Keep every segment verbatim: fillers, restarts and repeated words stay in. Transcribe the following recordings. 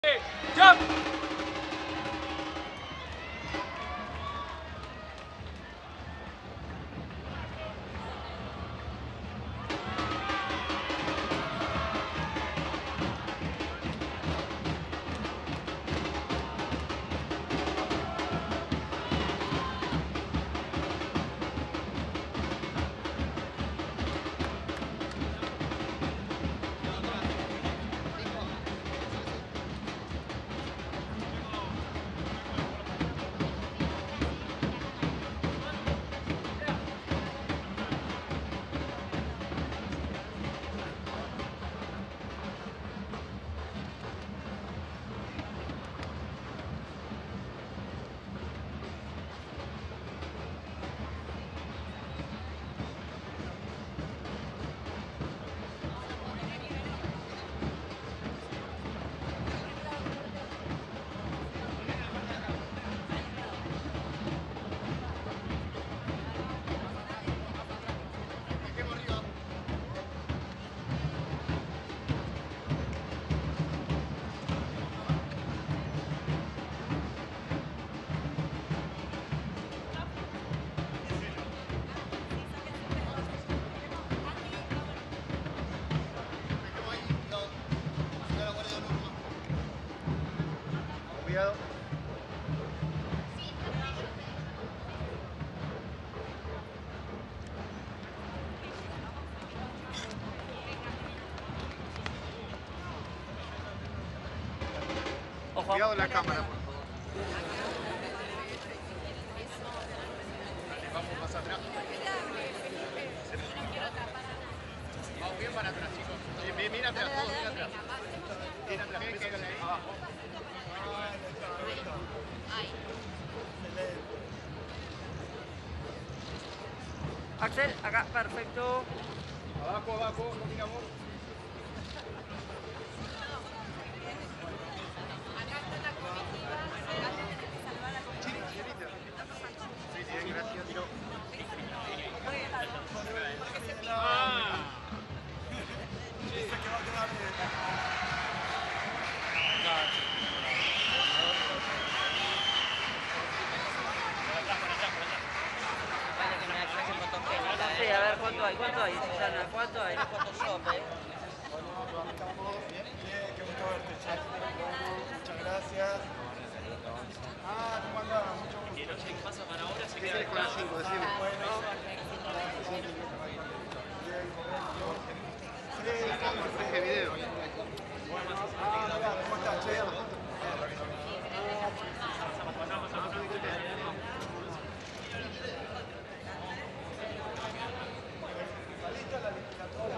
Jump! Cuidado. Ojo. Cuidado la cámara, por favor. Vamos más atrás. Vamos bien para atrás, chicos. Bien, bien, mira atrás, todos, mira atrás. Mira atrás, quédense ahí. Abajo. Axel, acá, perfecto. Abajo, abajo, no miramos. Sí, sí, gracias, tiro. Ah. Sí, a ver cuánto hay, cuánto hay, Susana, cuánto hay. Photoshop, ¿eh? Bien, qué gusto verte, che. Muchas gracias. Ah, ¿cómo andás? Mucho gusto. ¿Qué pasa para ahora? Se queda con las cinco, decime. Bueno. ¿Qué video? Ah, mirá, ¿cómo estás, che? ¿Saliste a la legislatura?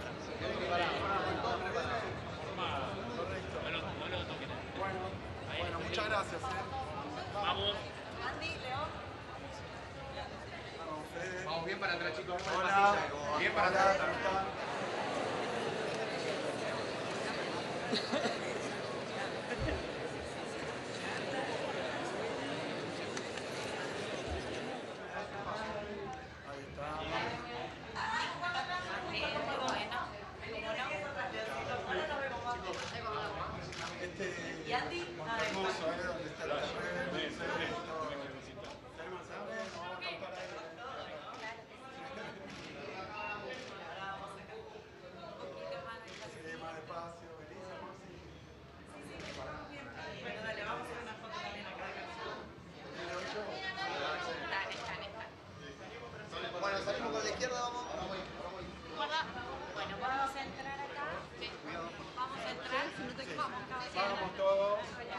Bueno, bueno, muchas gracias, eh. Vamos. Andy, León. Vamos, Fede. Vamos bien para atrás, chicos. Hola. Bien para Hola, atrás. ¿cómo están? Ahí está. Este, ¿Y Andy? Ah, hermoso, ¿eh? Donde está el terreno. ¿Tenemos hambre? Vamos a cantar ahí. Sí, más despacio. Elisa, ¿no? Sí. bueno, dale, vamos a hacer una foto también acá de canción. Están, están, están. Bueno, salimos con la izquierda, vamos. Guarda. Bueno, vamos a entrar acá. Sí. Vamos a entrar. Si no te equivocamos, Vamos todos.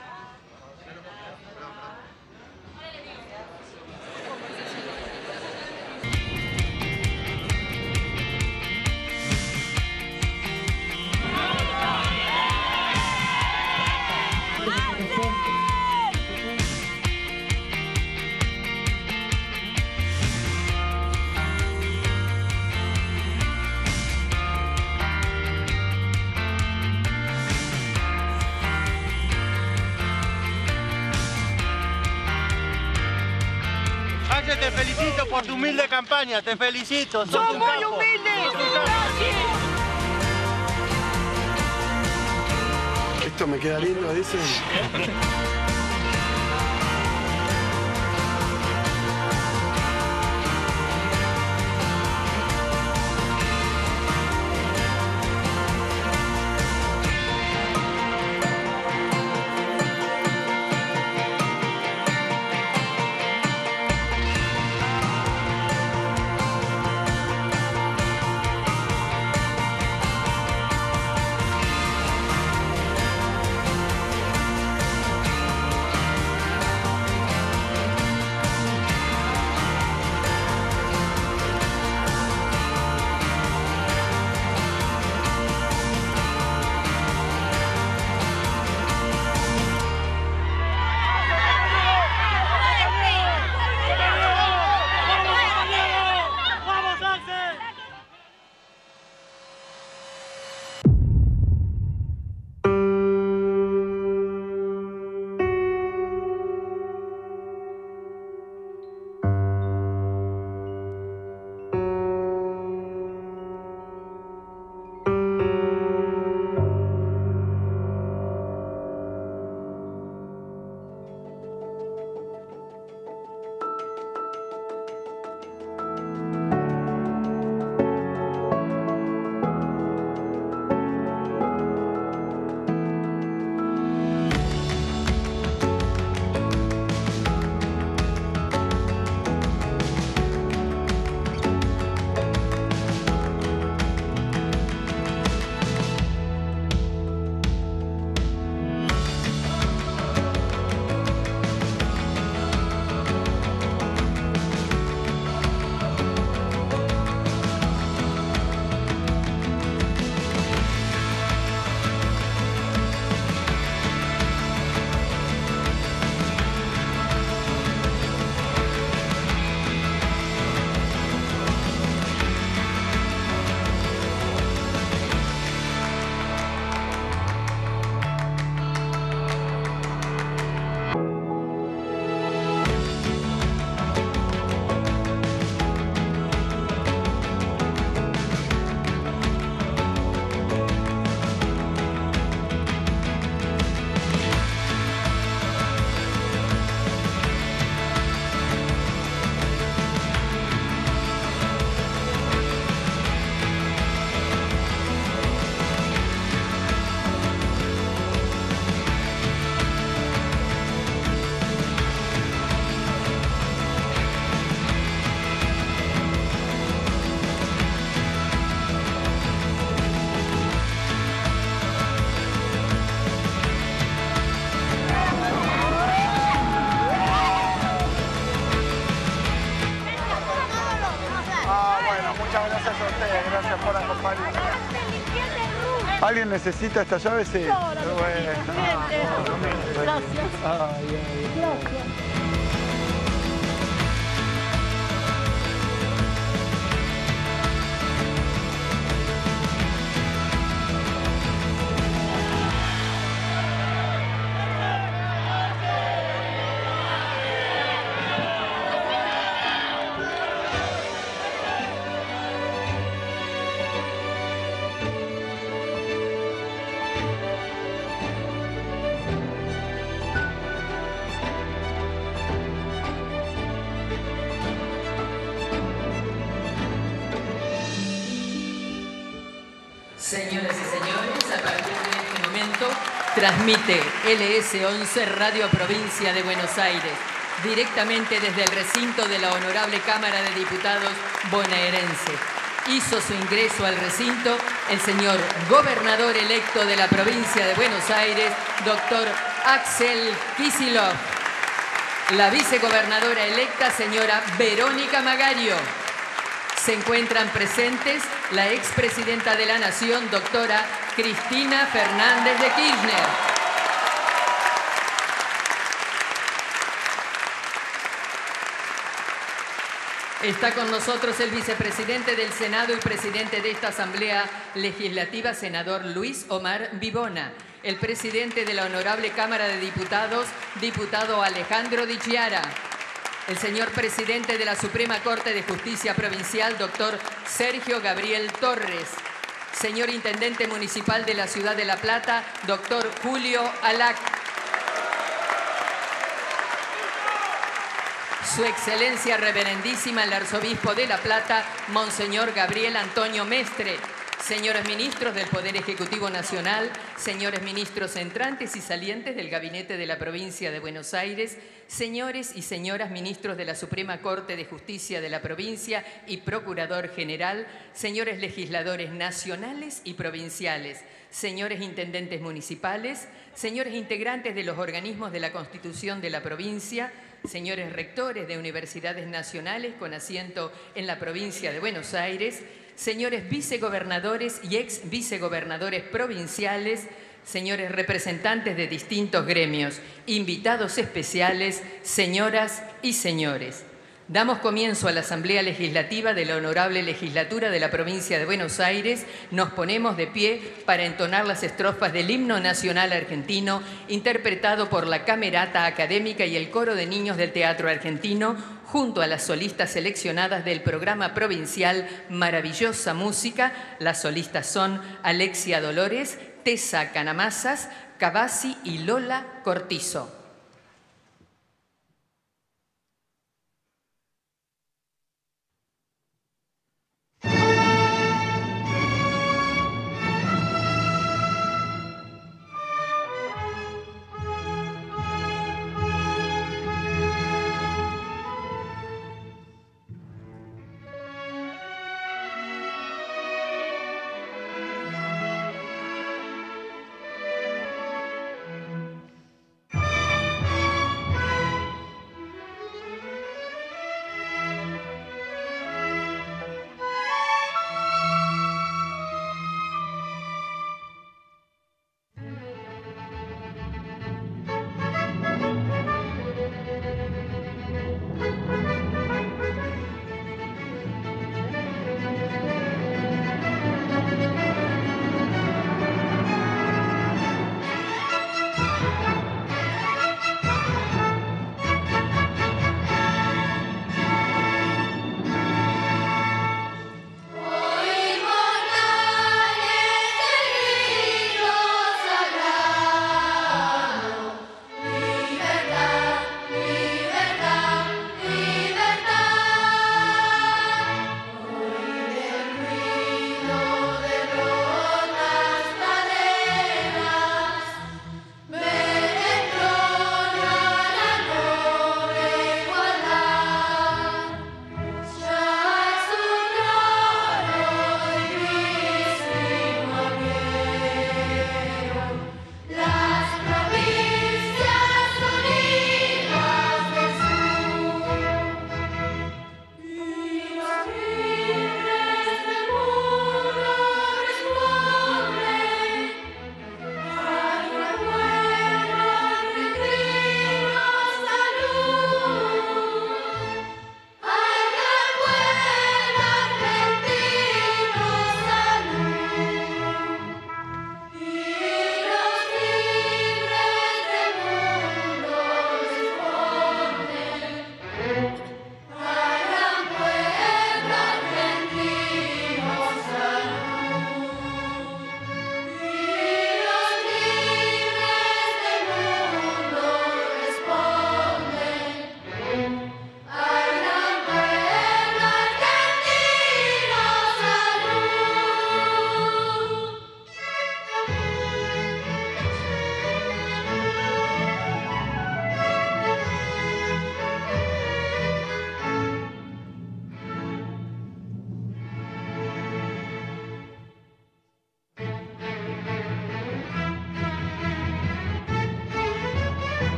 Axel, te felicito por tu humilde campaña, te felicito. ¡Son muy humildes! ¡Gracias! Esto me queda lindo, dicen. ¿Alguien necesita esta llave? Sí. No, la bueno. Ah, bueno. Gracias. Ay, ay, gracias. Señoras y señores, a partir de este momento transmite L S once Radio Provincia de Buenos Aires, directamente desde el recinto de la Honorable Cámara de Diputados bonaerense. Hizo su ingreso al recinto el señor gobernador electo de la provincia de Buenos Aires, doctor Axel Kicillof. La vicegobernadora electa, señora Verónica Magario. Se encuentran presentes la expresidenta de la Nación, doctora Cristina Fernández de Kirchner. Está con nosotros el vicepresidente del Senado y presidente de esta Asamblea Legislativa, senador Luis Omar Vivona. El presidente de la Honorable Cámara de Diputados, diputado Alejandro Di Chiara. El señor presidente de la Suprema Corte de Justicia Provincial, doctor Sergio Gabriel Torres. Señor Intendente Municipal de la Ciudad de La Plata, doctor Julio Alac. Su Excelencia Reverendísima el Arzobispo de La Plata, Monseñor Gabriel Antonio Mestre. Señores ministros del Poder Ejecutivo Nacional, señores ministros entrantes y salientes del Gabinete de la Provincia de Buenos Aires, señores y señoras ministros de la Suprema Corte de Justicia de la provincia y Procurador General, señores legisladores nacionales y provinciales, señores intendentes municipales, señores integrantes de los organismos de la Constitución de la provincia, señores rectores de universidades nacionales con asiento en la provincia de Buenos Aires, señores vicegobernadores y ex vicegobernadores provinciales, señores representantes de distintos gremios, invitados especiales, señoras y señores. Damos comienzo a la Asamblea Legislativa de la Honorable Legislatura de la Provincia de Buenos Aires. Nos ponemos de pie para entonar las estrofas del Himno Nacional Argentino, interpretado por la Camerata Académica y el Coro de Niños del Teatro Argentino, junto a las solistas seleccionadas del programa provincial Maravillosa Música. Las solistas son Alexia Dolores, Tessa Canamasas, Cavazzi y Lola Cortizo. Thank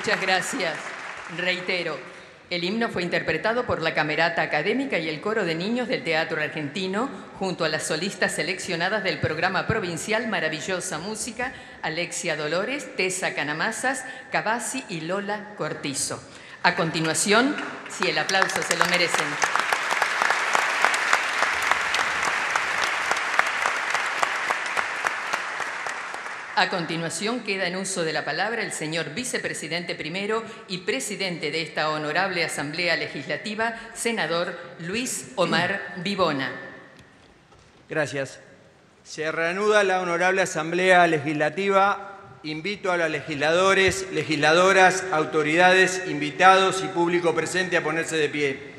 Muchas gracias. Reitero, el himno fue interpretado por la Camerata Académica y el Coro de Niños del Teatro Argentino, junto a las solistas seleccionadas del programa provincial Maravillosa Música, Alexia Dolores, Tessa Canamazas, Cavazzi y Lola Cortizo. A continuación, si el aplauso se lo merecen. A continuación queda en uso de la palabra el señor vicepresidente primero y presidente de esta honorable Asamblea Legislativa, senador Luis Omar Vivona. Gracias. Se reanuda la honorable Asamblea Legislativa. Invito a los legisladores, legisladoras, autoridades, invitados y público presente a ponerse de pie.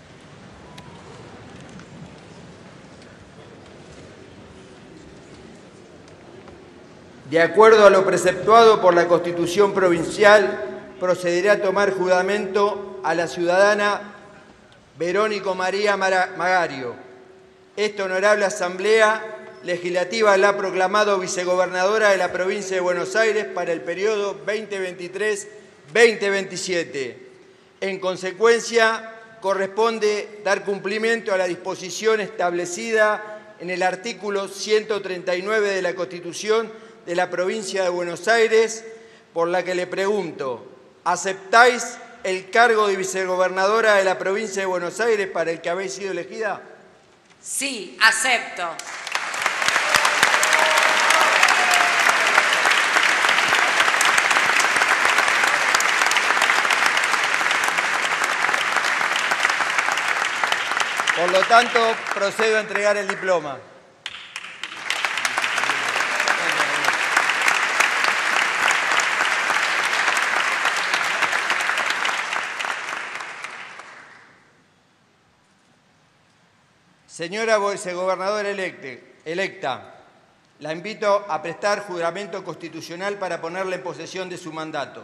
De acuerdo a lo preceptuado por la Constitución Provincial, procederé a tomar juramento a la ciudadana Verónica María Magario. Esta honorable Asamblea Legislativa la ha proclamado vicegobernadora de la provincia de Buenos Aires para el periodo veinte veintitrés veinte veintisiete. En consecuencia, corresponde dar cumplimiento a la disposición establecida en el artículo ciento treinta y nueve de la Constitución de la provincia de Buenos Aires, por la que le pregunto, ¿aceptáis el cargo de vicegobernadora de la provincia de Buenos Aires para el que habéis sido elegida? Sí, acepto. Por lo tanto, procedo a entregar el diploma. Señora vicegobernadora electa, la invito a prestar juramento constitucional para ponerle en posesión de su mandato.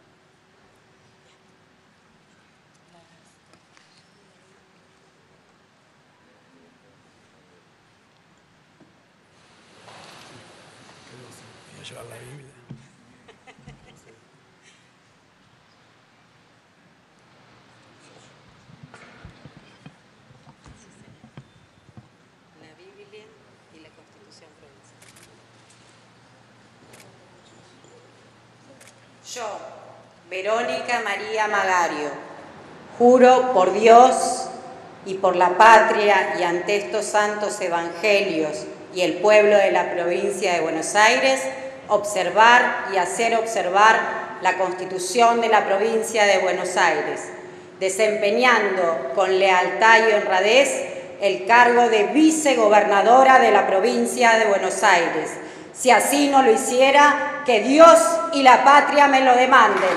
Yo, Verónica María Magario, juro por Dios y por la patria y ante estos santos evangelios y el pueblo de la provincia de Buenos Aires, observar y hacer observar la Constitución de la provincia de Buenos Aires, desempeñando con lealtad y honradez el cargo de vicegobernadora de la provincia de Buenos Aires. Si así no lo hiciera, que Dios y la patria me lo demanden.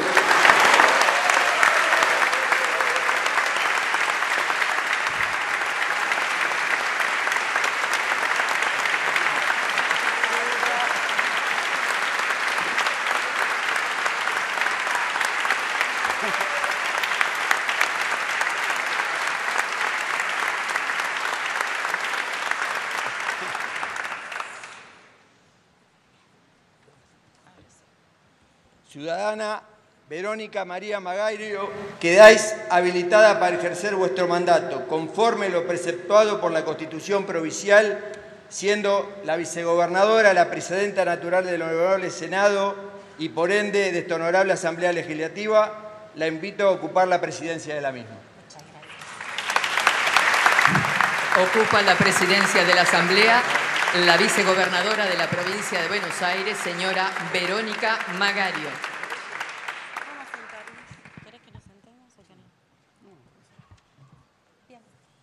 Ciudadana Verónica María Magario, quedáis habilitada para ejercer vuestro mandato, conforme lo preceptuado por la Constitución Provincial, siendo la vicegobernadora la presidenta natural del Honorable Senado y, por ende, de esta Honorable Asamblea Legislativa. La invito a ocupar la presidencia de la misma. Ocupa la presidencia de la Asamblea la vicegobernadora de la provincia de Buenos Aires, señora Verónica Magario. ¿Querés que nos sentemos o que no? Bien.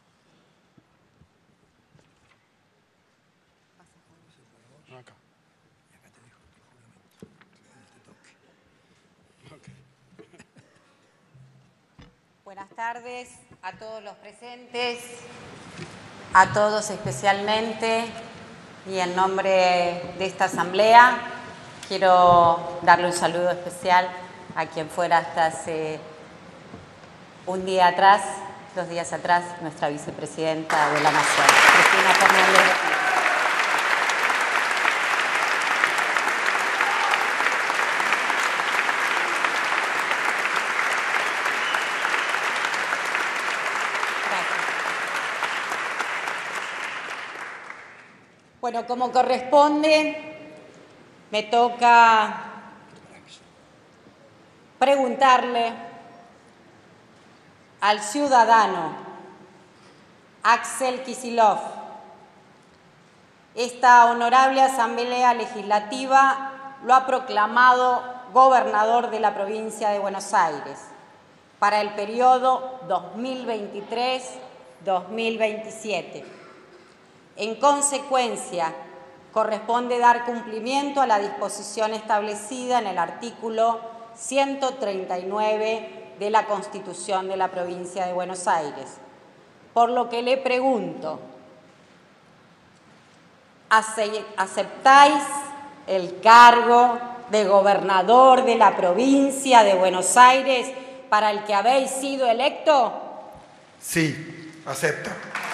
Acá. Y acá te dejo tu juramento. Te toque. Buenas tardes a todos los presentes, a todos especialmente, y en nombre de esta asamblea quiero darle un saludo especial a quien fuera hasta hace un día atrás, dos días atrás, nuestra vicepresidenta de la Nación, Cristina Fernández. Bueno, como corresponde, me toca preguntarle al ciudadano Axel Kicillof. Esta honorable Asamblea Legislativa lo ha proclamado gobernador de la provincia de Buenos Aires para el periodo dos mil veintitrés dos mil veintisiete. En consecuencia, corresponde dar cumplimiento a la disposición establecida en el artículo ciento treinta y nueve de la Constitución de la provincia de Buenos Aires. Por lo que le pregunto, ¿aceptáis el cargo de gobernador de la provincia de Buenos Aires para el que habéis sido electo? Sí, acepto.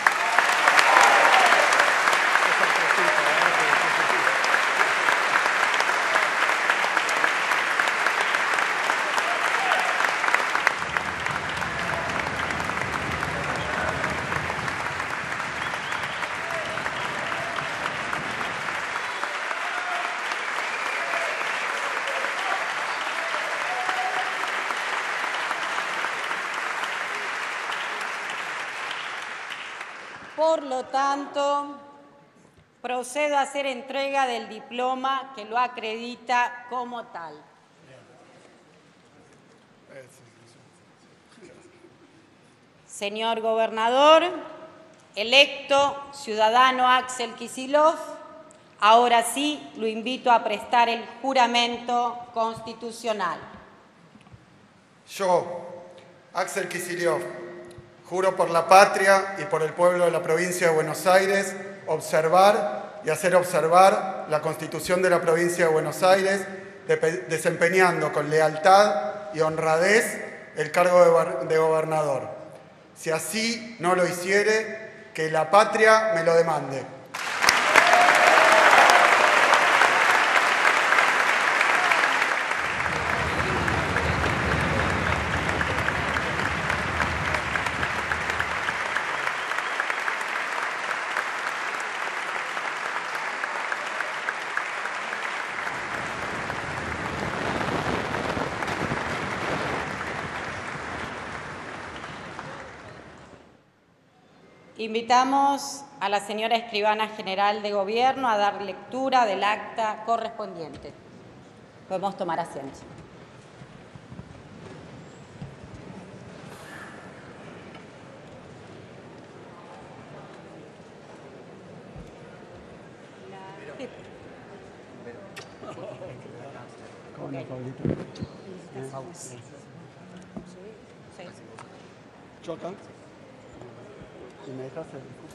Por lo tanto, procedo a hacer entrega del diploma que lo acredita como tal. Señor gobernador, electo ciudadano Axel Kicillof, ahora sí lo invito a prestar el juramento constitucional. Yo, Axel Kicillof, juro por la patria y por el pueblo de la provincia de Buenos Aires observar y hacer observar la Constitución de la provincia de Buenos Aires, desempeñando con lealtad y honradez el cargo de gobernador. Si así no lo hiciere, que la patria me lo demande. Invitamos a la señora Escribana General de Gobierno a dar lectura del acta correspondiente. Podemos tomar asiento. Chocan. Y me dejas el discurso.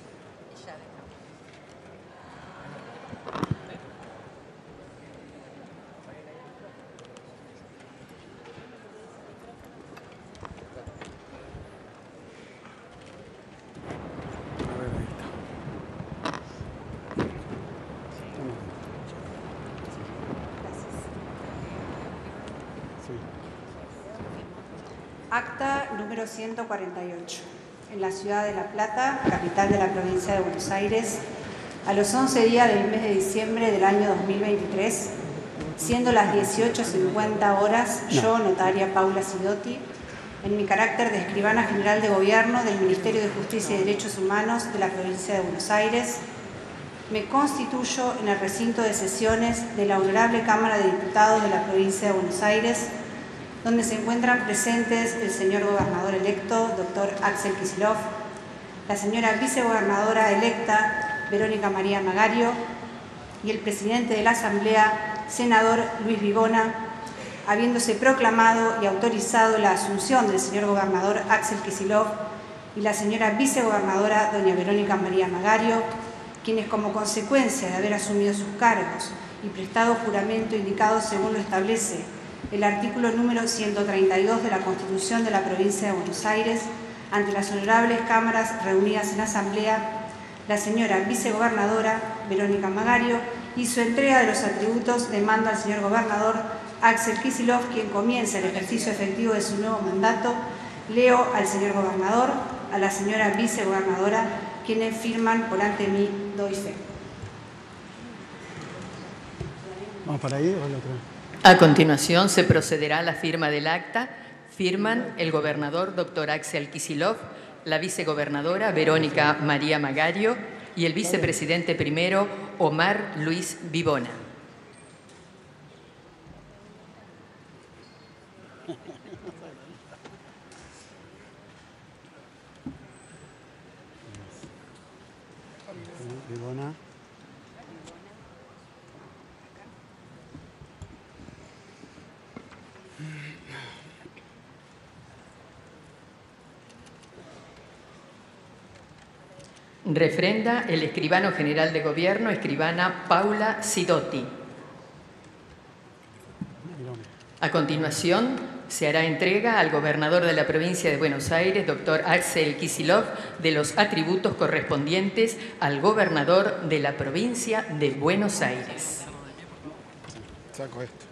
A ver, ahí está. Sí. Acta número ciento cuarenta y ocho. En la ciudad de La Plata, capital de la provincia de Buenos Aires, a los once días del mes de diciembre del año dos mil veintitrés, siendo las dieciocho cincuenta horas, yo, notaria Paula Sidotti, en mi carácter de escribana general de gobierno del Ministerio de Justicia y Derechos Humanos de la provincia de Buenos Aires, me constituyo en el recinto de sesiones de la Honorable Cámara de Diputados de la provincia de Buenos Aires, donde se encuentran presentes el señor gobernador electo, doctor Axel Kicillof, la señora vicegobernadora electa, Verónica María Magario, y el presidente de la Asamblea, senador Luis Vivona, habiéndose proclamado y autorizado la asunción del señor gobernador Axel Kicillof y la señora vicegobernadora doña Verónica María Magario, quienes como consecuencia de haber asumido sus cargos y prestado juramento indicado según lo establece el artículo número ciento treinta y dos de la Constitución de la provincia de Buenos Aires, ante las honorables cámaras reunidas en asamblea, la señora vicegobernadora Verónica Magario hizo entrega de los atributos de mando al señor gobernador Axel Kicillof, quien comienza el ejercicio efectivo de su nuevo mandato. Leo al señor gobernador, a la señora vicegobernadora, quienes firman por ante mí, doy fe. ¿Vamos para ahí o el otro? A continuación se procederá a la firma del acta. Firman el gobernador doctor Axel Kicillof, la vicegobernadora Verónica María Magario y el vicepresidente primero Omar Luis Vivona. Vivona. Refrenda el escribano general de gobierno, escribana Paula Sidotti. A continuación, se hará entrega al gobernador de la provincia de Buenos Aires, doctor Axel Kicillof, de los atributos correspondientes al gobernador de la provincia de Buenos Aires. Saco esto.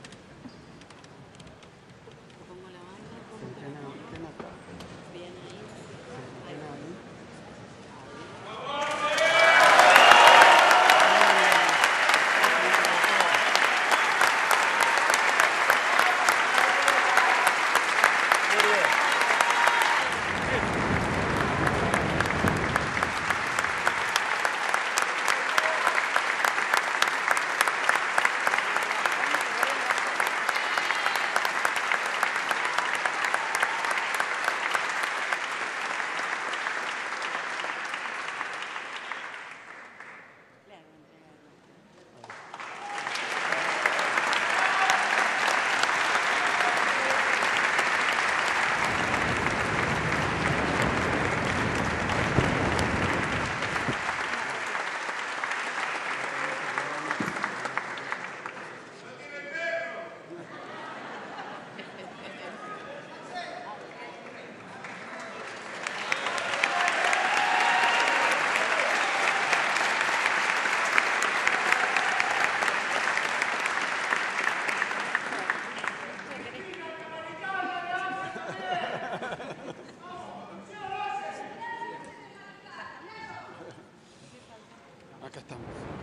Acá estamos.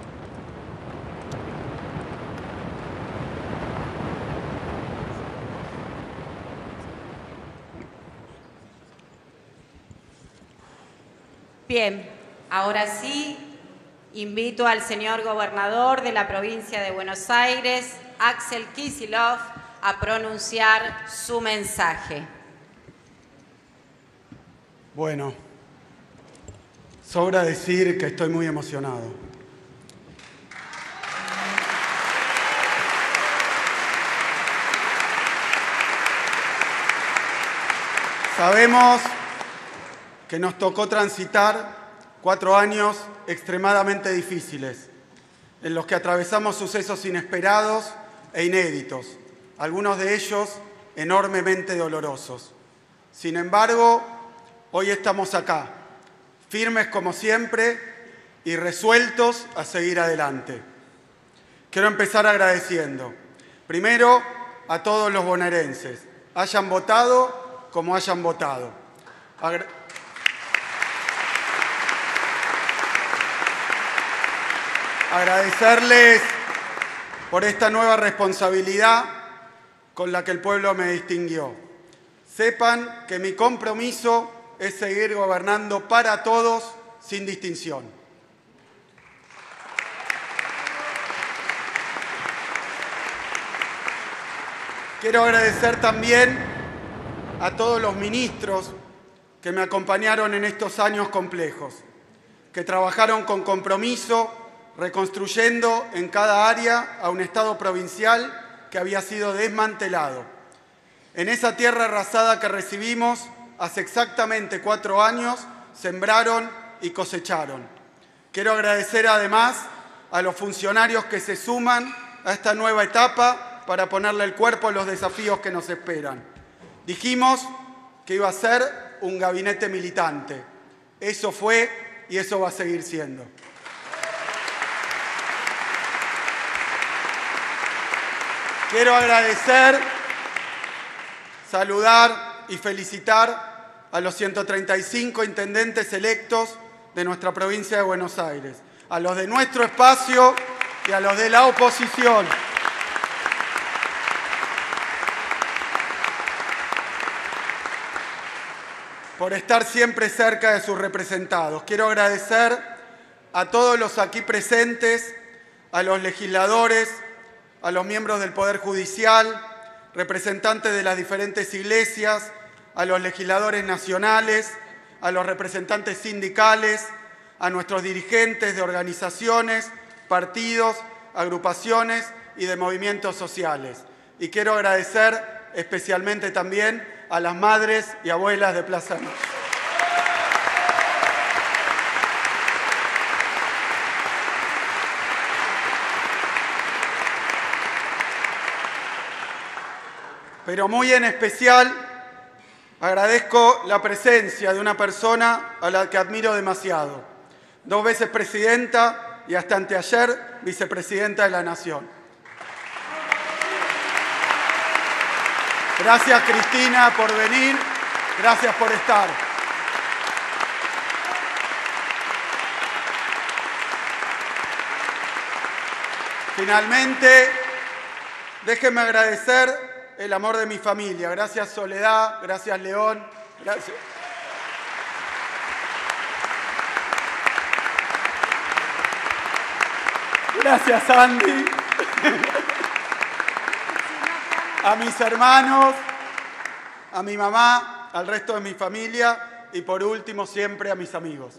Bien, ahora sí, invito al señor gobernador de la provincia de Buenos Aires, Axel Kicillof, a pronunciar su mensaje. Bueno, sobra decir que estoy muy emocionado. Sabemos que nos tocó transitar cuatro años extremadamente difíciles, en los que atravesamos sucesos inesperados e inéditos, algunos de ellos enormemente dolorosos. Sin embargo, hoy estamos acá, firmes como siempre y resueltos a seguir adelante. Quiero empezar agradeciendo, primero, a todos los bonaerenses, hayan votado como hayan votado. Agra- Agradecerles por esta nueva responsabilidad con la que el pueblo me distinguió. Sepan que mi compromiso es seguir gobernando para todos sin distinción. Quiero agradecer también a todos los ministros que me acompañaron en estos años complejos, que trabajaron con compromiso, reconstruyendo en cada área a un Estado provincial que había sido desmantelado. En esa tierra arrasada que recibimos, hace exactamente cuatro años, sembraron y cosecharon. Quiero agradecer además a los funcionarios que se suman a esta nueva etapa para ponerle el cuerpo a los desafíos que nos esperan. Dijimos que iba a ser un gabinete militante. Eso fue y eso va a seguir siendo. Quiero agradecer, saludar y felicitar a los ciento treinta y cinco intendentes electos de nuestra provincia de Buenos Aires, a los de nuestro espacio y a los de la oposición. Por estar siempre cerca de sus representados. Quiero agradecer a todos los aquí presentes, a los legisladores, a los miembros del Poder Judicial, representantes de las diferentes iglesias, a los legisladores nacionales, a los representantes sindicales, a nuestros dirigentes de organizaciones, partidos, agrupaciones y de movimientos sociales. Y quiero agradecer especialmente también a las madres y abuelas de Plaza de Mayo. Pero muy en especial agradezco la presencia de una persona a la que admiro demasiado. Dos veces presidenta y hasta anteayer vicepresidenta de la Nación. Gracias, Cristina, por venir. Gracias por estar. Finalmente, déjenme agradecer el amor de mi familia. Gracias, Soledad. Gracias, León. Gracias. Gracias, Andy. A mis hermanos, a mi mamá, al resto de mi familia y por último siempre a mis amigos.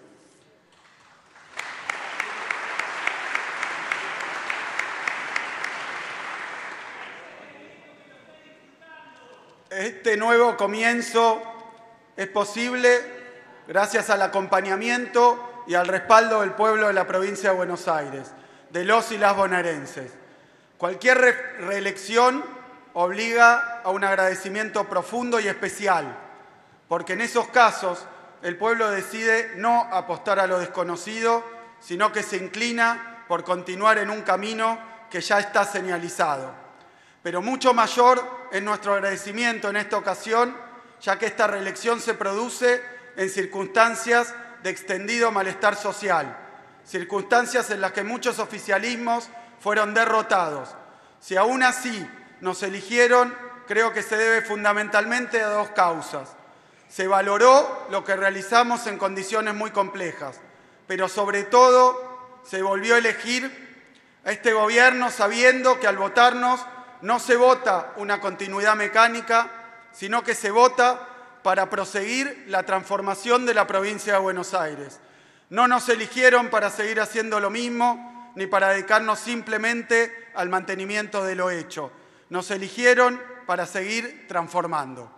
Este nuevo comienzo es posible gracias al acompañamiento y al respaldo del pueblo de la provincia de Buenos Aires, de los y las bonaerenses. Cualquier re reelección obliga a un agradecimiento profundo y especial, porque en esos casos el pueblo decide no apostar a lo desconocido, sino que se inclina por continuar en un camino que ya está señalizado. Pero mucho mayor es nuestro agradecimiento en esta ocasión, ya que esta reelección se produce en circunstancias de extendido malestar social, circunstancias en las que muchos oficialismos fueron derrotados. Si aún así nos eligieron, creo que se debe fundamentalmente a dos causas. Se valoró lo que realizamos en condiciones muy complejas, pero sobre todo se volvió a elegir a este gobierno sabiendo que al votarnos no se vota una continuidad mecánica, sino que se vota para proseguir la transformación de la provincia de Buenos Aires. No nos eligieron para seguir haciendo lo mismo, ni para dedicarnos simplemente al mantenimiento de lo hecho. Nos eligieron para seguir transformando.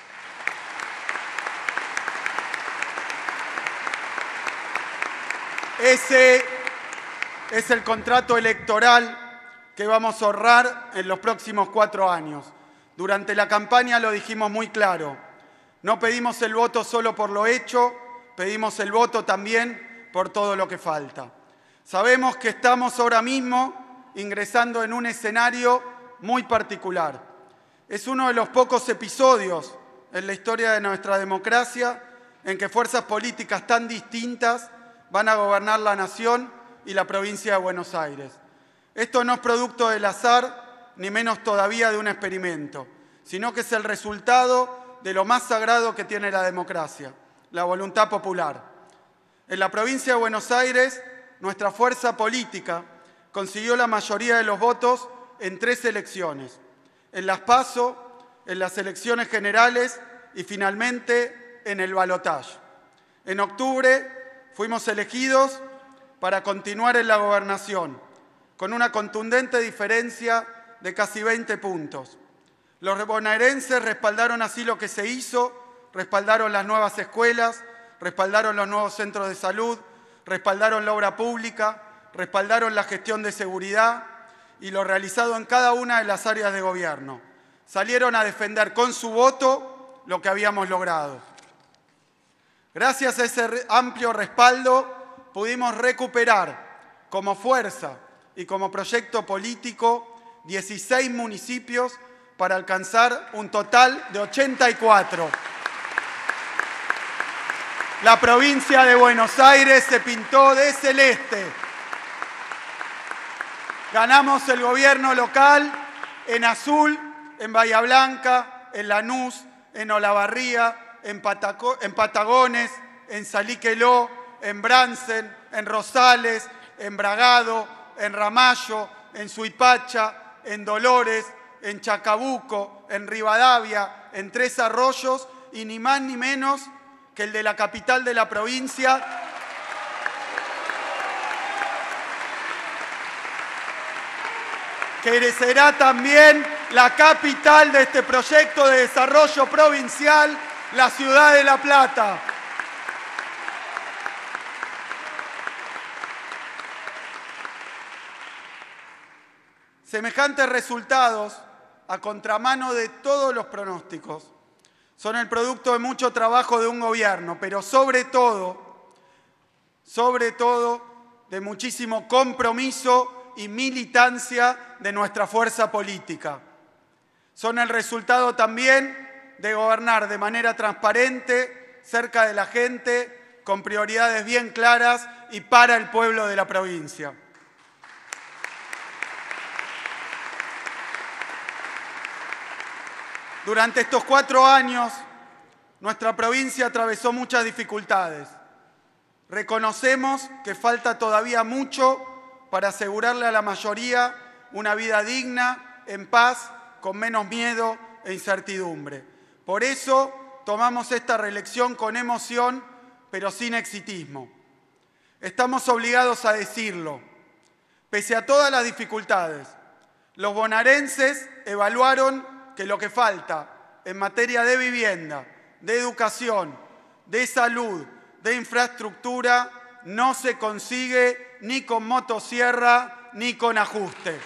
Ese es el contrato electoral que vamos a honrar en los próximos cuatro años. Durante la campaña lo dijimos muy claro. No pedimos el voto solo por lo hecho, pedimos el voto también por todo lo que falta. Sabemos que estamos ahora mismo ingresando en un escenario muy particular. Es uno de los pocos episodios en la historia de nuestra democracia en que fuerzas políticas tan distintas van a gobernar la nación y la provincia de Buenos Aires. Esto no es producto del azar, ni menos todavía de un experimento, sino que es el resultado de lo más sagrado que tiene la democracia, la voluntad popular. En la provincia de Buenos Aires, nuestra fuerza política consiguió la mayoría de los votos en tres elecciones, en las PASO, en las elecciones generales y finalmente en el balotaje. En octubre fuimos elegidos para continuar en la gobernación, con una contundente diferencia de casi veinte puntos. Los bonaerenses respaldaron así lo que se hizo, respaldaron las nuevas escuelas, respaldaron los nuevos centros de salud, respaldaron la obra pública, respaldaron la gestión de seguridad y lo realizado en cada una de las áreas de gobierno. Salieron a defender con su voto lo que habíamos logrado. Gracias a ese amplio respaldo pudimos recuperar como fuerza y como proyecto político dieciséis municipios para alcanzar un total de ochenta y cuatro. La provincia de Buenos Aires se pintó de celeste. Ganamos el gobierno local en Azul, en Bahía Blanca, en Lanús, en Olavarría, en, Pataco, en Patagones, en Saliqueló, en Bransen, en Rosales, en Bragado, en Ramallo, en Suipacha, en Dolores, en Chacabuco, en Rivadavia, en Tres Arroyos y ni más ni menos que el de la capital de la provincia, que será también la capital de este proyecto de desarrollo provincial, la ciudad de La Plata. Semejantes resultados, a contramano de todos los pronósticos, son el producto de mucho trabajo de un gobierno, pero sobre todo, sobre todo, de muchísimo compromiso y militancia de nuestra fuerza política. Son el resultado también de gobernar de manera transparente, cerca de la gente, con prioridades bien claras y para el pueblo de la provincia. Durante estos cuatro años, nuestra provincia atravesó muchas dificultades. Reconocemos que falta todavía mucho para asegurarle a la mayoría una vida digna, en paz, con menos miedo e incertidumbre. Por eso tomamos esta reelección con emoción, pero sin exitismo. Estamos obligados a decirlo. Pese a todas las dificultades, los bonaerenses evaluaron que lo que falta en materia de vivienda, de educación, de salud, de infraestructura, no se consigue ni con motosierra ni con ajuste.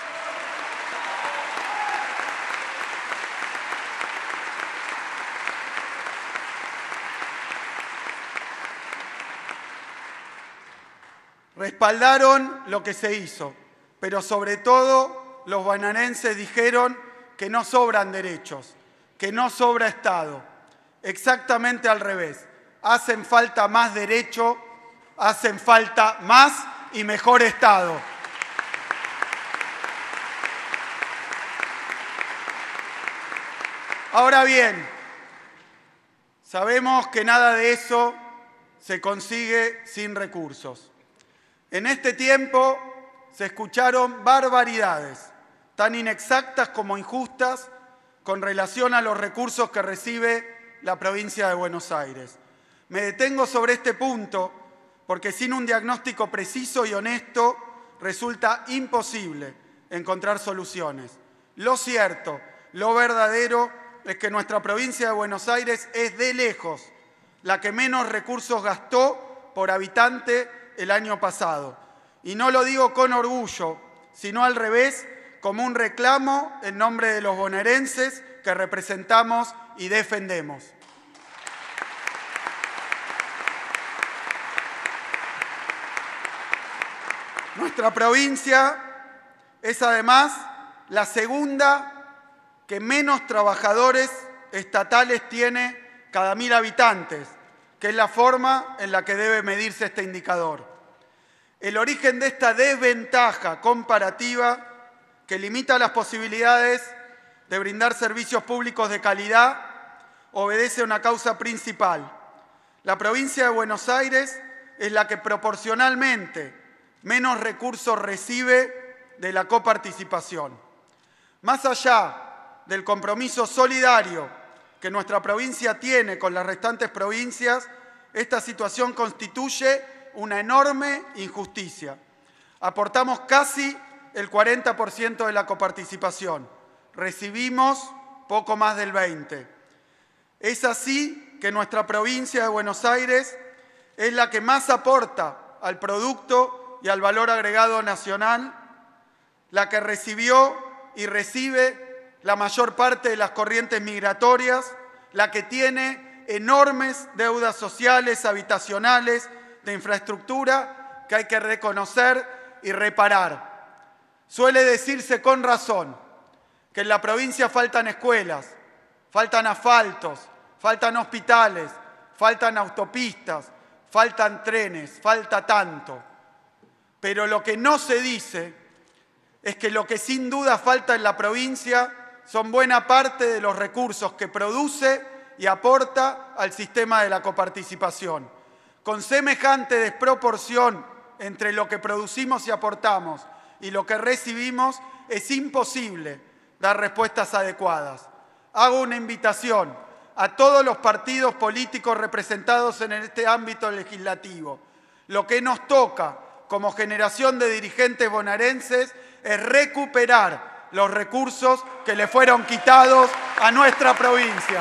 Respaldaron lo que se hizo, pero sobre todo los bonaerenses dijeron que no sobran derechos, que no sobra Estado. Exactamente al revés. Hacen falta más derecho, hacen falta más y mejor Estado. Ahora bien, sabemos que nada de eso se consigue sin recursos. En este tiempo se escucharon barbaridades, tan inexactas como injustas, con relación a los recursos que recibe la provincia de Buenos Aires. Me detengo sobre este punto porque sin un diagnóstico preciso y honesto resulta imposible encontrar soluciones. Lo cierto, lo verdadero, es que nuestra provincia de Buenos Aires es de lejos la que menos recursos gastó por habitante el año pasado. Y no lo digo con orgullo, sino al revés, como un reclamo en nombre de los bonaerenses que representamos y defendemos. Nuestra provincia es además la segunda que menos trabajadores estatales tiene cada mil habitantes, que es la forma en la que debe medirse este indicador. El origen de esta desventaja comparativa que limita las posibilidades de brindar servicios públicos de calidad obedece a una causa principal. La provincia de Buenos Aires es la que proporcionalmente menos recursos recibe de la coparticipación. Más allá del compromiso solidario que nuestra provincia tiene con las restantes provincias, esta situación constituye una enorme injusticia. Aportamos casi el cuarenta por ciento de la coparticipación. Recibimos poco más del veinte por ciento. Es así que nuestra provincia de Buenos Aires es la que más aporta al producto y al valor agregado nacional, la que recibió y recibe la mayor parte de las corrientes migratorias, la que tiene enormes deudas sociales, habitacionales, de infraestructura que hay que reconocer y reparar. Suele decirse con razón que en la provincia faltan escuelas, faltan asfaltos, faltan hospitales, faltan autopistas, faltan trenes, falta tanto. Pero lo que no se dice es que lo que sin duda falta en la provincia son buena parte de los recursos que produce y aporta al sistema de la coparticipación. Con semejante desproporción entre lo que producimos y aportamos y lo que recibimos, es imposible dar respuestas adecuadas. Hago una invitación a todos los partidos políticos representados en este ámbito legislativo. Lo que nos toca como generación de dirigentes bonaerenses es recuperar los recursos que le fueron quitados a nuestra provincia.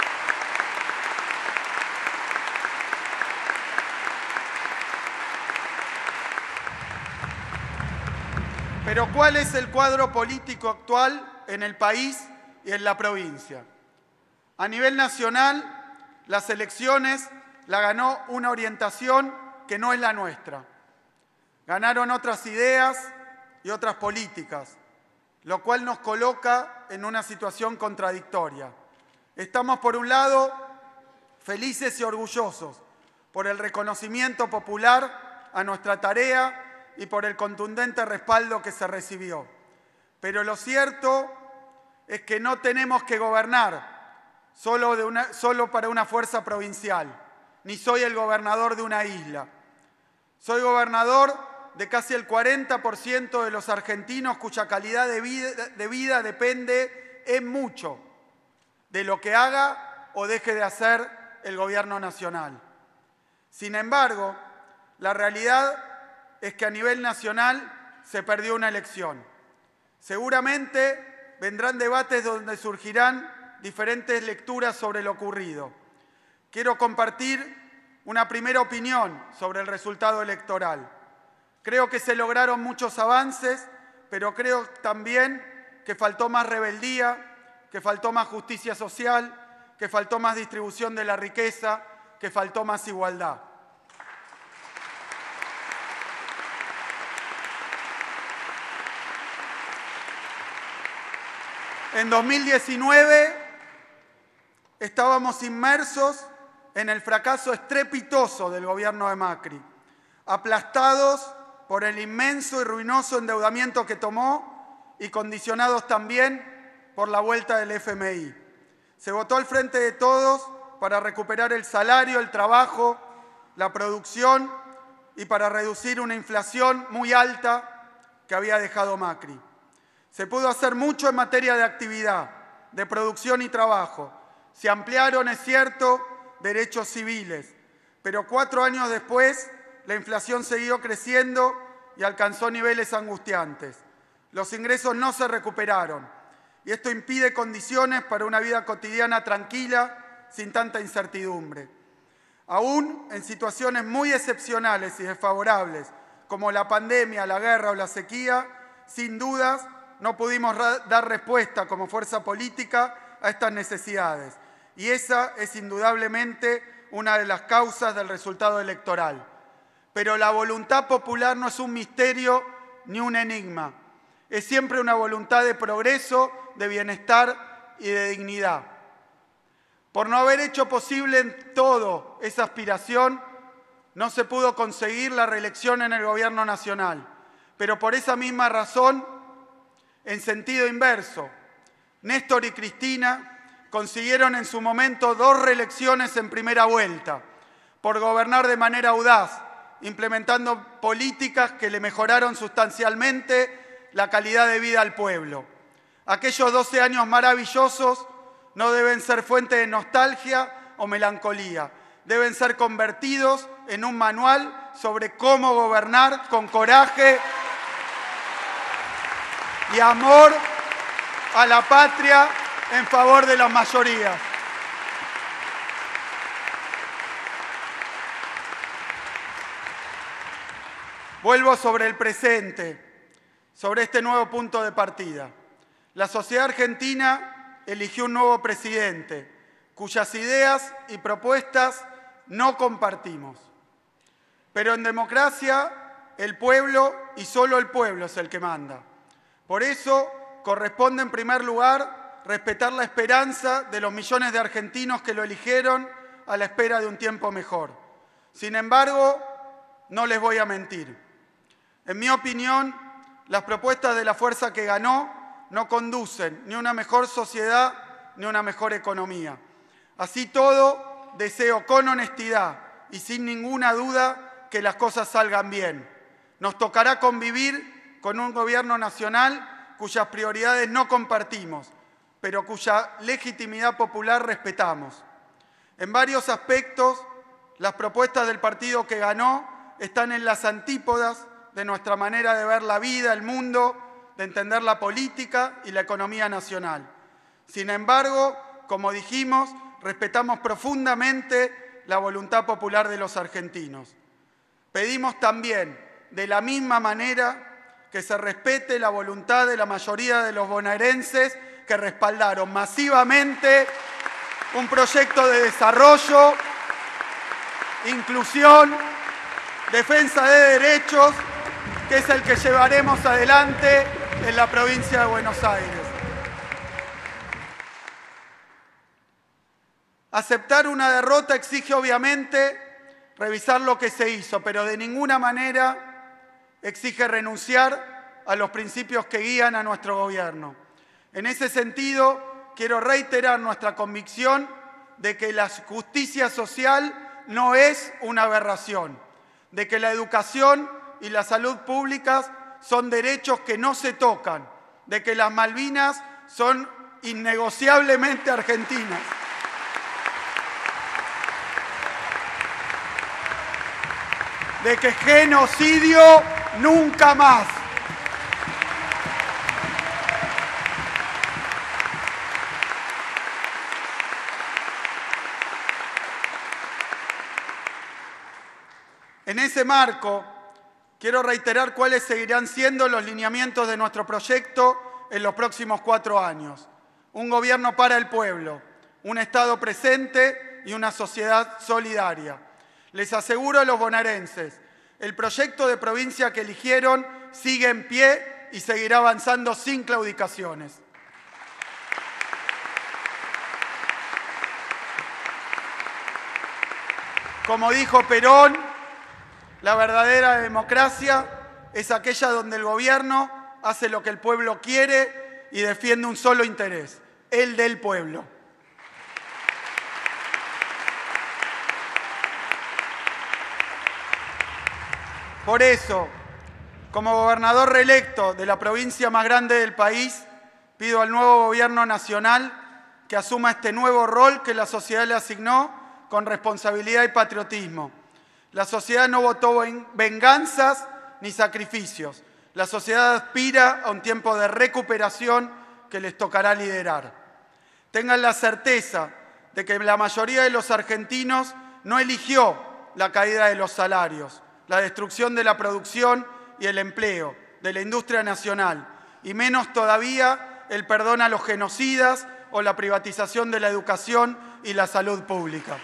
Pero ¿cuál es el cuadro político actual en el país y en la provincia? A nivel nacional, las elecciones la ganó una orientación que no es la nuestra. Ganaron otras ideas y otras políticas, lo cual nos coloca en una situación contradictoria. Estamos, por un lado, felices y orgullosos por el reconocimiento popular a nuestra tarea y por el contundente respaldo que se recibió. Pero lo cierto es que no tenemos que gobernar solo, de una, solo para una fuerza provincial, ni soy el gobernador de una isla. Soy gobernador de casi el cuarenta por ciento de los argentinos cuya calidad de vida, de vida depende en mucho de lo que haga o deje de hacer el gobierno nacional. Sin embargo, la realidad es que a nivel nacional se perdió una elección. Seguramente vendrán debates donde surgirán diferentes lecturas sobre lo ocurrido. Quiero compartir una primera opinión sobre el resultado electoral. Creo que se lograron muchos avances, pero creo también que faltó más rebeldía, que faltó más justicia social, que faltó más distribución de la riqueza, que faltó más igualdad. En dos mil diecinueve estábamos inmersos en el fracaso estrepitoso del gobierno de Macri, aplastados por el inmenso y ruinoso endeudamiento que tomó y condicionados también por la vuelta del F M I. Se votó al Frente de Todos para recuperar el salario, el trabajo, la producción y para reducir una inflación muy alta que había dejado Macri. Se pudo hacer mucho en materia de actividad, de producción y trabajo. Se ampliaron, es cierto, derechos civiles, pero cuatro años después la inflación siguió creciendo y alcanzó niveles angustiantes. Los ingresos no se recuperaron y esto impide condiciones para una vida cotidiana tranquila, sin tanta incertidumbre. Aún en situaciones muy excepcionales y desfavorables, como la pandemia, la guerra o la sequía, sin dudas no pudimos dar respuesta como fuerza política a estas necesidades. Y esa es indudablemente una de las causas del resultado electoral. Pero la voluntad popular no es un misterio ni un enigma. Es siempre una voluntad de progreso, de bienestar y de dignidad. Por no haber hecho posible en todo esa aspiración, no se pudo conseguir la reelección en el gobierno nacional. Pero por esa misma razón, en sentido inverso, Néstor y Cristina consiguieron en su momento dos reelecciones en primera vuelta, por gobernar de manera audaz, implementando políticas que le mejoraron sustancialmente la calidad de vida al pueblo. Aquellos doce años maravillosos no deben ser fuente de nostalgia o melancolía, deben ser convertidos en un manual sobre cómo gobernar con coraje y amor a la patria en favor de las mayorías. Vuelvo sobre el presente, sobre este nuevo punto de partida. La sociedad argentina eligió un nuevo presidente, cuyas ideas y propuestas no compartimos. Pero en democracia, el pueblo y solo el pueblo es el que manda. Por eso, corresponde en primer lugar respetar la esperanza de los millones de argentinos que lo eligieron a la espera de un tiempo mejor. Sin embargo, no les voy a mentir. En mi opinión, Las propuestas de la fuerza que ganó no conducen ni a una mejor sociedad ni a una mejor economía. Así todo, deseo con honestidad y sin ninguna duda que las cosas salgan bien. Nos tocará convivir con un gobierno nacional cuyas prioridades no compartimos, pero cuya legitimidad popular respetamos. En varios aspectos, las propuestas del partido que ganó están en las antípodas de nuestra manera de ver la vida, el mundo, de entender la política y la economía nacional. Sin embargo, como dijimos, respetamos profundamente la voluntad popular de los argentinos. Pedimos también, de la misma manera, que se respete la voluntad de la mayoría de los bonaerenses que respaldaron masivamente un proyecto de desarrollo, inclusión, defensa de derechos, que es el que llevaremos adelante en la provincia de Buenos Aires. Aceptar una derrota exige obviamente revisar lo que se hizo, pero de ninguna manera exige renunciar a los principios que guían a nuestro gobierno. En ese sentido, quiero reiterar nuestra convicción de que la justicia social no es una aberración, de que la educación y la salud públicas son derechos que no se tocan, de que las Malvinas son innegociablemente argentinas. De que genocidio nunca más. En ese marco, quiero reiterar cuáles seguirán siendo los lineamientos de nuestro proyecto en los próximos cuatro años. Un gobierno para el pueblo, un Estado presente y una sociedad solidaria. Les aseguro a los bonaerenses, el proyecto de provincia que eligieron sigue en pie y seguirá avanzando sin claudicaciones. Como dijo Perón, la verdadera democracia es aquella donde el gobierno hace lo que el pueblo quiere y defiende un solo interés, el del pueblo. Por eso, como gobernador reelecto de la provincia más grande del país, pido al nuevo gobierno nacional que asuma este nuevo rol que la sociedad le asignó con responsabilidad y patriotismo. La sociedad no votó venganzas ni sacrificios. La sociedad aspira a un tiempo de recuperación que les tocará liderar. Tengan la certeza de que la mayoría de los argentinos no eligió la caída de los salarios, la destrucción de la producción y el empleo, de la industria nacional, y menos todavía el perdón a los genocidas o la privatización de la educación y la salud pública.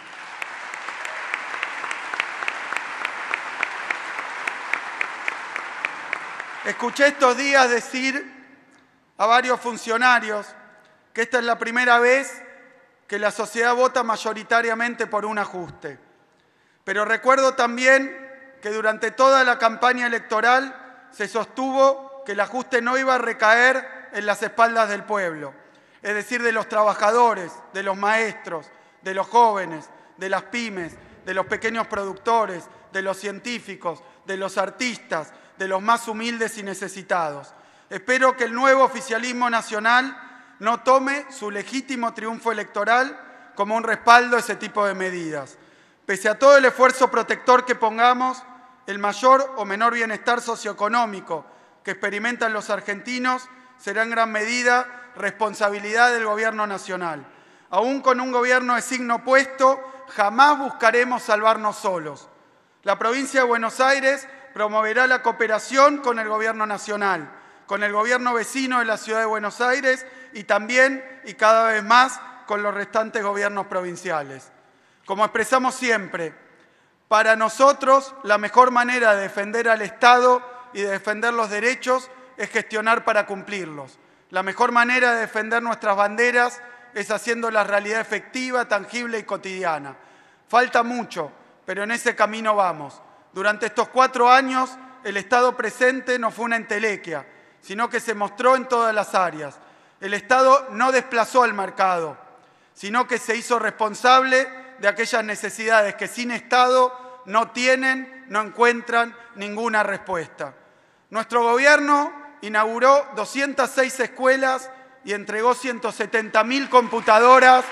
Escuché estos días decir a varios funcionarios que esta es la primera vez que la sociedad vota mayoritariamente por un ajuste. Pero recuerdo también que durante toda la campaña electoral se sostuvo que el ajuste no iba a recaer en las espaldas del pueblo, es decir, de los trabajadores, de los maestros, de los jóvenes, de las pymes, de los pequeños productores, de los científicos, de los artistas, de los más humildes y necesitados. Espero que el nuevo oficialismo nacional no tome su legítimo triunfo electoral como un respaldo a ese tipo de medidas. Pese a todo el esfuerzo protector que pongamos, el mayor o menor bienestar socioeconómico que experimentan los argentinos será en gran medida responsabilidad del gobierno nacional. Aún con un gobierno de signo opuesto, jamás buscaremos salvarnos solos. La provincia de Buenos Aires promoverá la cooperación con el gobierno nacional, con el gobierno vecino de la ciudad de Buenos Aires y también, y cada vez más, con los restantes gobiernos provinciales. Como expresamos siempre, para nosotros la mejor manera de defender al Estado y de defender los derechos es gestionar para cumplirlos. La mejor manera de defender nuestras banderas es haciendo la realidad efectiva, tangible y cotidiana. Falta mucho, pero en ese camino vamos. Durante estos cuatro años el Estado presente no fue una entelequia, sino que se mostró en todas las áreas. El Estado no desplazó al mercado, sino que se hizo responsable de aquellas necesidades que sin Estado no tienen, no encuentran ninguna respuesta. Nuestro gobierno inauguró doscientas seis escuelas y entregó ciento setenta mil computadoras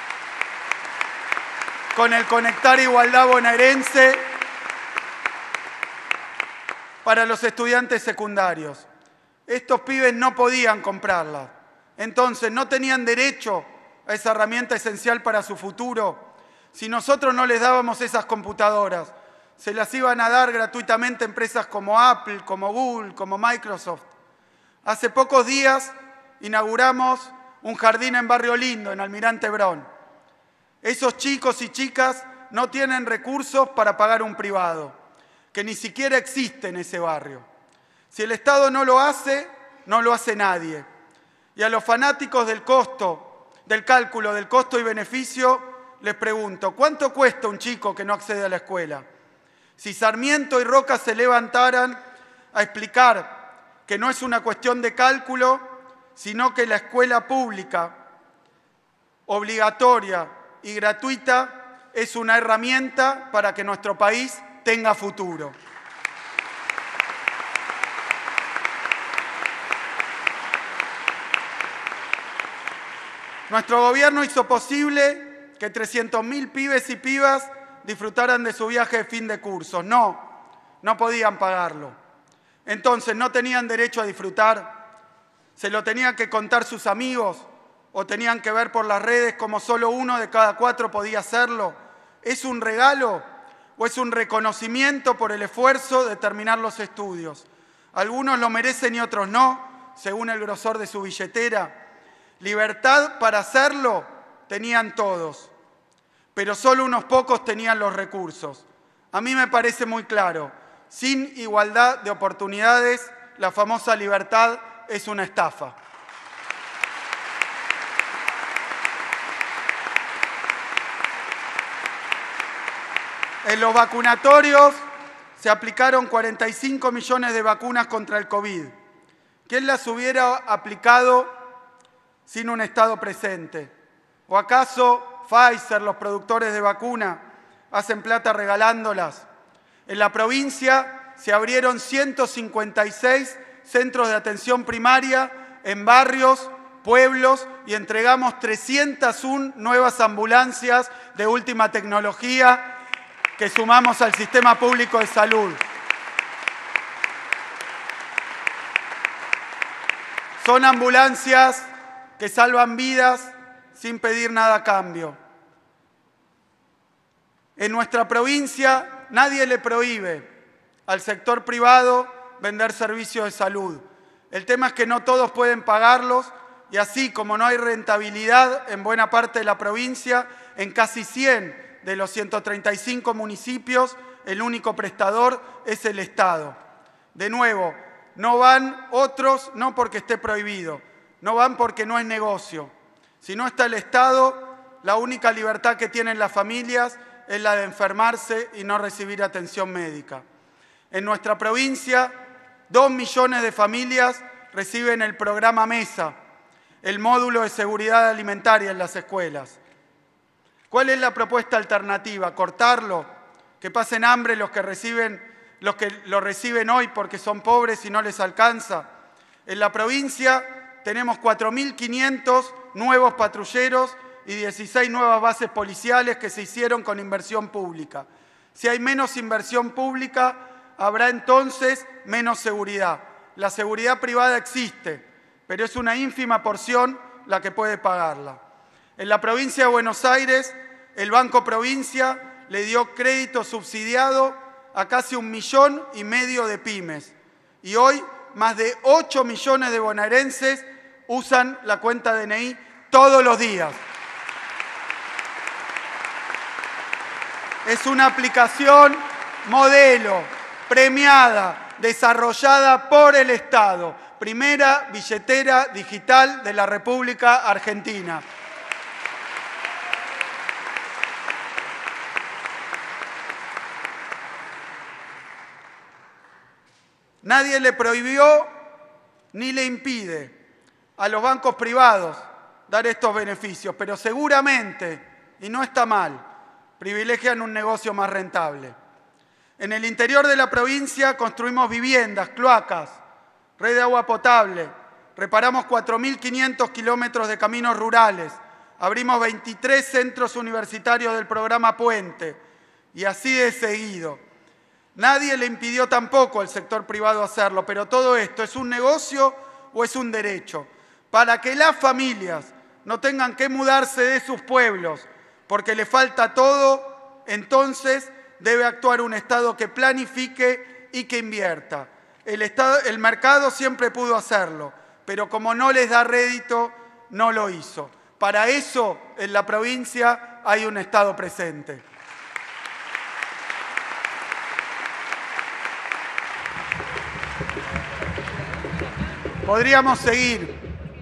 con el Conectar Igualdad bonaerense para los estudiantes secundarios. Estos pibes no podían comprarlas, entonces no tenían derecho a esa herramienta esencial para su futuro. Si nosotros no les dábamos esas computadoras, se las iban a dar gratuitamente a empresas como Apple, como Google, como Microsoft. Hace pocos días inauguramos un jardín en Barrio Lindo, en Almirante Brown. Esos chicos y chicas no tienen recursos para pagar un privado, que ni siquiera existe en ese barrio. Si el Estado no lo hace, no lo hace nadie. Y a los fanáticos del costo, del cálculo del costo y beneficio, les pregunto, ¿cuánto cuesta un chico que no accede a la escuela? Si Sarmiento y Roca se levantaran a explicar que no es una cuestión de cálculo, sino que la escuela pública, obligatoria y gratuita, es una herramienta para que nuestro país tenga futuro. Nuestro gobierno hizo posible que trescientos mil pibes y pibas disfrutaran de su viaje de fin de curso. No, no podían pagarlo. Entonces, ¿no tenían derecho a disfrutar? ¿Se lo tenían que contar sus amigos? ¿O tenían que ver por las redes como solo uno de cada cuatro podía hacerlo? ¿Es un regalo o es un reconocimiento por el esfuerzo de terminar los estudios? Algunos lo merecen y otros no, según el grosor de su billetera. Libertad para hacerlo tenían todos, pero solo unos pocos tenían los recursos. A mí me parece muy claro, sin igualdad de oportunidades, la famosa libertad es una estafa. En los vacunatorios se aplicaron cuarenta y cinco millones de vacunas contra el COVID. ¿Quién las hubiera aplicado sin un Estado presente? ¿O acaso Pfizer, los productores de vacuna, hacen plata regalándolas? En la provincia se abrieron ciento cincuenta y seis centros de atención primaria en barrios, pueblos y entregamos trescientas una nuevas ambulancias de última tecnología que sumamos al sistema público de salud. Son ambulancias que salvan vidas sin pedir nada a cambio. En nuestra provincia nadie le prohíbe al sector privado vender servicios de salud. El tema es que no todos pueden pagarlos y así como no hay rentabilidad en buena parte de la provincia, en casi cien de los ciento treinta y cinco municipios, el único prestador es el Estado. De nuevo, no van otros, no porque esté prohibido, no van porque no es negocio. Si no está el Estado, la única libertad que tienen las familias es la de enfermarse y no recibir atención médica. En nuestra provincia, dos millones de familias reciben el programa MESA, el módulo de seguridad alimentaria en las escuelas. ¿Cuál es la propuesta alternativa? ¿Cortarlo? ¿Que pasen hambre los que, reciben, los que lo reciben hoy porque son pobres y no les alcanza? En la provincia tenemos cuatro mil quinientos nuevos patrulleros y dieciséis nuevas bases policiales que se hicieron con inversión pública. Si hay menos inversión pública, habrá entonces menos seguridad. La seguridad privada existe, pero es una ínfima porción la que puede pagarla. En la provincia de Buenos Aires, el Banco Provincia le dio crédito subsidiado a casi un millón y medio de pymes. Y hoy, más de ocho millones de bonaerenses usan la cuenta D N I todos los días. Es una aplicación modelo, premiada, desarrollada por el Estado. Primera billetera digital de la República Argentina. Nadie le prohibió ni le impide a los bancos privados dar estos beneficios, pero seguramente, y no está mal, privilegian un negocio más rentable. En el interior de la provincia construimos viviendas, cloacas, red de agua potable, reparamos cuatro mil quinientos kilómetros de caminos rurales, abrimos veintitrés centros universitarios del programa Puente, y así de seguido. Nadie le impidió tampoco al sector privado hacerlo, pero todo esto ¿es un negocio o es un derecho? Para que las familias no tengan que mudarse de sus pueblos porque le falta todo, entonces debe actuar un Estado que planifique y que invierta. El, Estado, el mercado siempre pudo hacerlo, pero como no les da rédito, no lo hizo. Para eso, en la provincia hay un Estado presente. Podríamos seguir,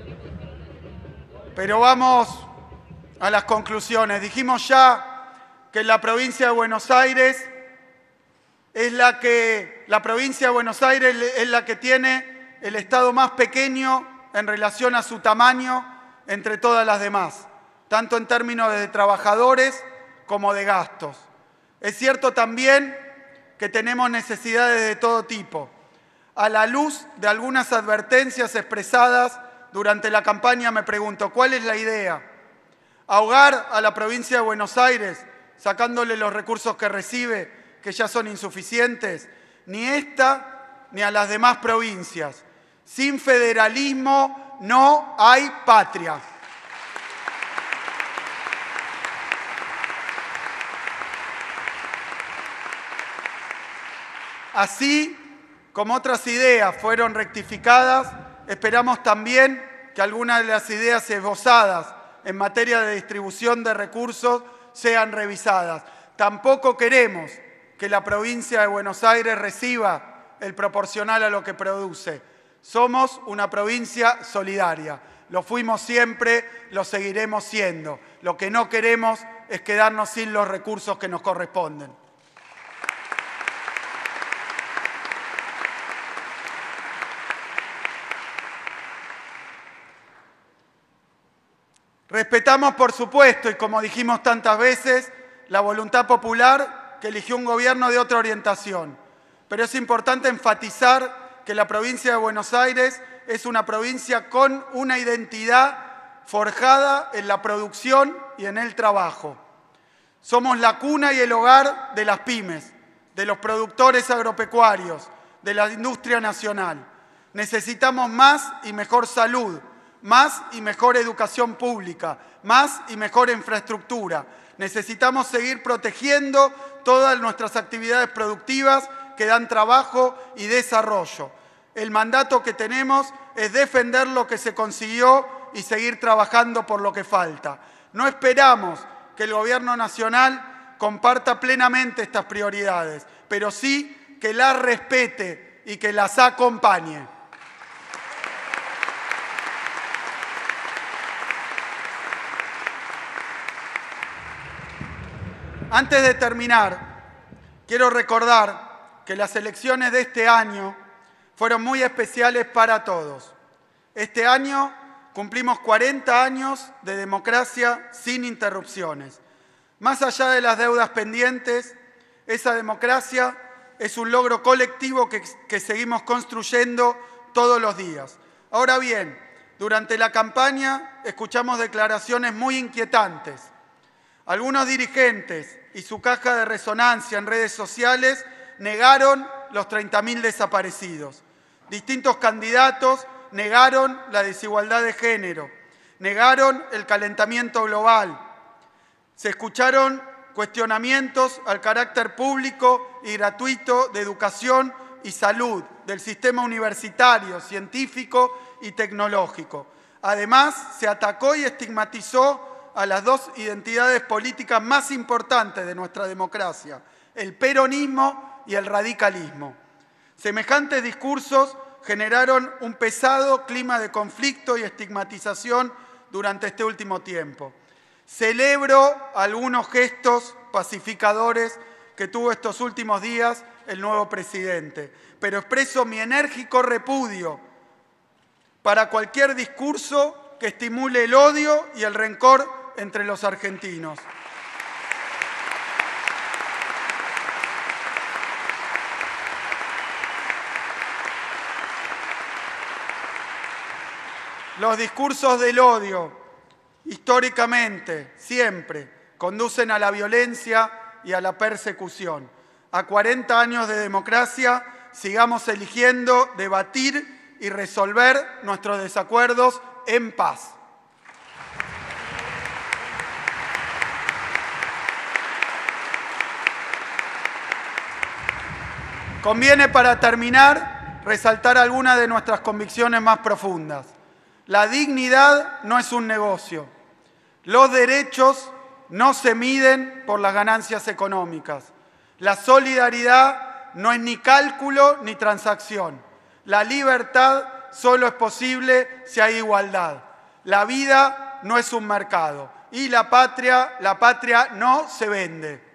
pero vamos a las conclusiones. Dijimos ya que la provincia de Buenos Aires es la que, la provincia de Buenos Aires es la que tiene el estado más pequeño en relación a su tamaño entre todas las demás, tanto en términos de trabajadores como de gastos. Es cierto también que tenemos necesidades de todo tipo. A la luz de algunas advertencias expresadas durante la campaña me pregunto, ¿cuál es la idea? ¿Ahogar a la provincia de Buenos Aires sacándole los recursos que recibe, que ya son insuficientes? Ni esta ni a las demás provincias. Sin federalismo no hay patria. Así como otras ideas fueron rectificadas, esperamos también que algunas de las ideas esbozadas en materia de distribución de recursos sean revisadas. Tampoco queremos que la provincia de Buenos Aires reciba el proporcional a lo que produce. Somos una provincia solidaria. Lo fuimos siempre, lo seguiremos siendo. Lo que no queremos es quedarnos sin los recursos que nos corresponden. Respetamos, por supuesto, y como dijimos tantas veces, la voluntad popular que eligió un gobierno de otra orientación. Pero es importante enfatizar que la provincia de Buenos Aires es una provincia con una identidad forjada en la producción y en el trabajo. Somos la cuna y el hogar de las pymes, de los productores agropecuarios, de la industria nacional. Necesitamos más y mejor salud, más y mejor educación pública, más y mejor infraestructura. Necesitamos seguir protegiendo todas nuestras actividades productivas que dan trabajo y desarrollo. El mandato que tenemos es defender lo que se consiguió y seguir trabajando por lo que falta. No esperamos que el Gobierno Nacional comparta plenamente estas prioridades, pero sí que las respete y que las acompañe. Antes de terminar, quiero recordar que las elecciones de este año fueron muy especiales para todos. Este año cumplimos cuarenta años de democracia sin interrupciones. Más allá de las deudas pendientes, esa democracia es un logro colectivo que, que seguimos construyendo todos los días. Ahora bien, durante la campaña escuchamos declaraciones muy inquietantes. Algunos dirigentes y su caja de resonancia en redes sociales negaron los treinta mil desaparecidos. Distintos candidatos negaron la desigualdad de género, negaron el calentamiento global. Se escucharon cuestionamientos al carácter público y gratuito de educación y salud, del sistema universitario, científico y tecnológico. Además, se atacó y estigmatizó a las dos identidades políticas más importantes de nuestra democracia, el peronismo y el radicalismo. Semejantes discursos generaron un pesado clima de conflicto y estigmatización durante este último tiempo. Celebro algunos gestos pacificadores que tuvo estos últimos días el nuevo presidente, pero expreso mi enérgico repudio para cualquier discurso que estimule el odio y el rencor entre los argentinos. Los discursos del odio, históricamente, siempre, conducen a la violencia y a la persecución. A cuarenta años de democracia, sigamos eligiendo debatir y resolver nuestros desacuerdos en paz. Conviene, para terminar, resaltar algunas de nuestras convicciones más profundas. La dignidad no es un negocio. Los derechos no se miden por las ganancias económicas. La solidaridad no es ni cálculo ni transacción. La libertad solo es posible si hay igualdad. La vida no es un mercado. Y la patria, la patria no se vende.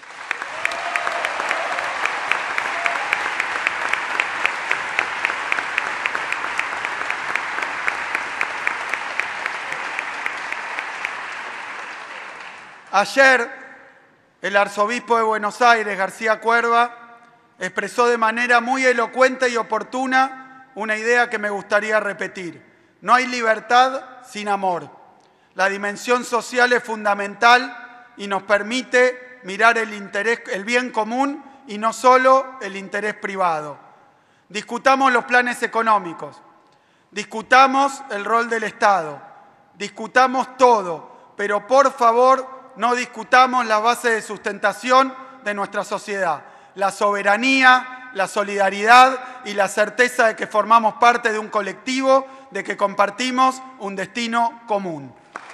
Ayer, el arzobispo de Buenos Aires, García Cuerva, expresó de manera muy elocuente y oportuna una idea que me gustaría repetir. No hay libertad sin amor. La dimensión social es fundamental y nos permite mirar el interés, el bien común y no solo el interés privado. Discutamos los planes económicos, discutamos el rol del Estado, discutamos todo, pero por favor, no discutamos las bases de sustentación de nuestra sociedad, la soberanía, la solidaridad y la certeza de que formamos parte de un colectivo, de que compartimos un destino común.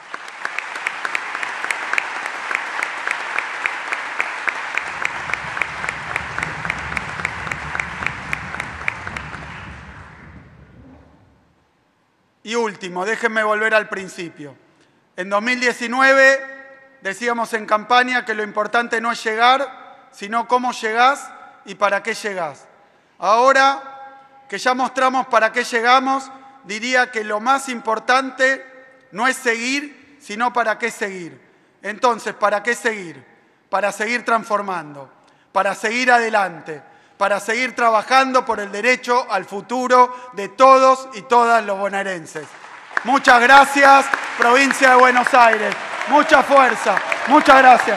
Y último, déjenme volver al principio. En dos mil diecinueve decíamos en campaña que lo importante no es llegar, sino cómo llegás y para qué llegás. Ahora que ya mostramos para qué llegamos, diría que lo más importante no es seguir, sino para qué seguir. Entonces, ¿para qué seguir? Para seguir transformando, para seguir adelante, para seguir trabajando por el derecho al futuro de todos y todas los bonaerenses. Muchas gracias, Provincia de Buenos Aires. Mucha fuerza. Muchas gracias.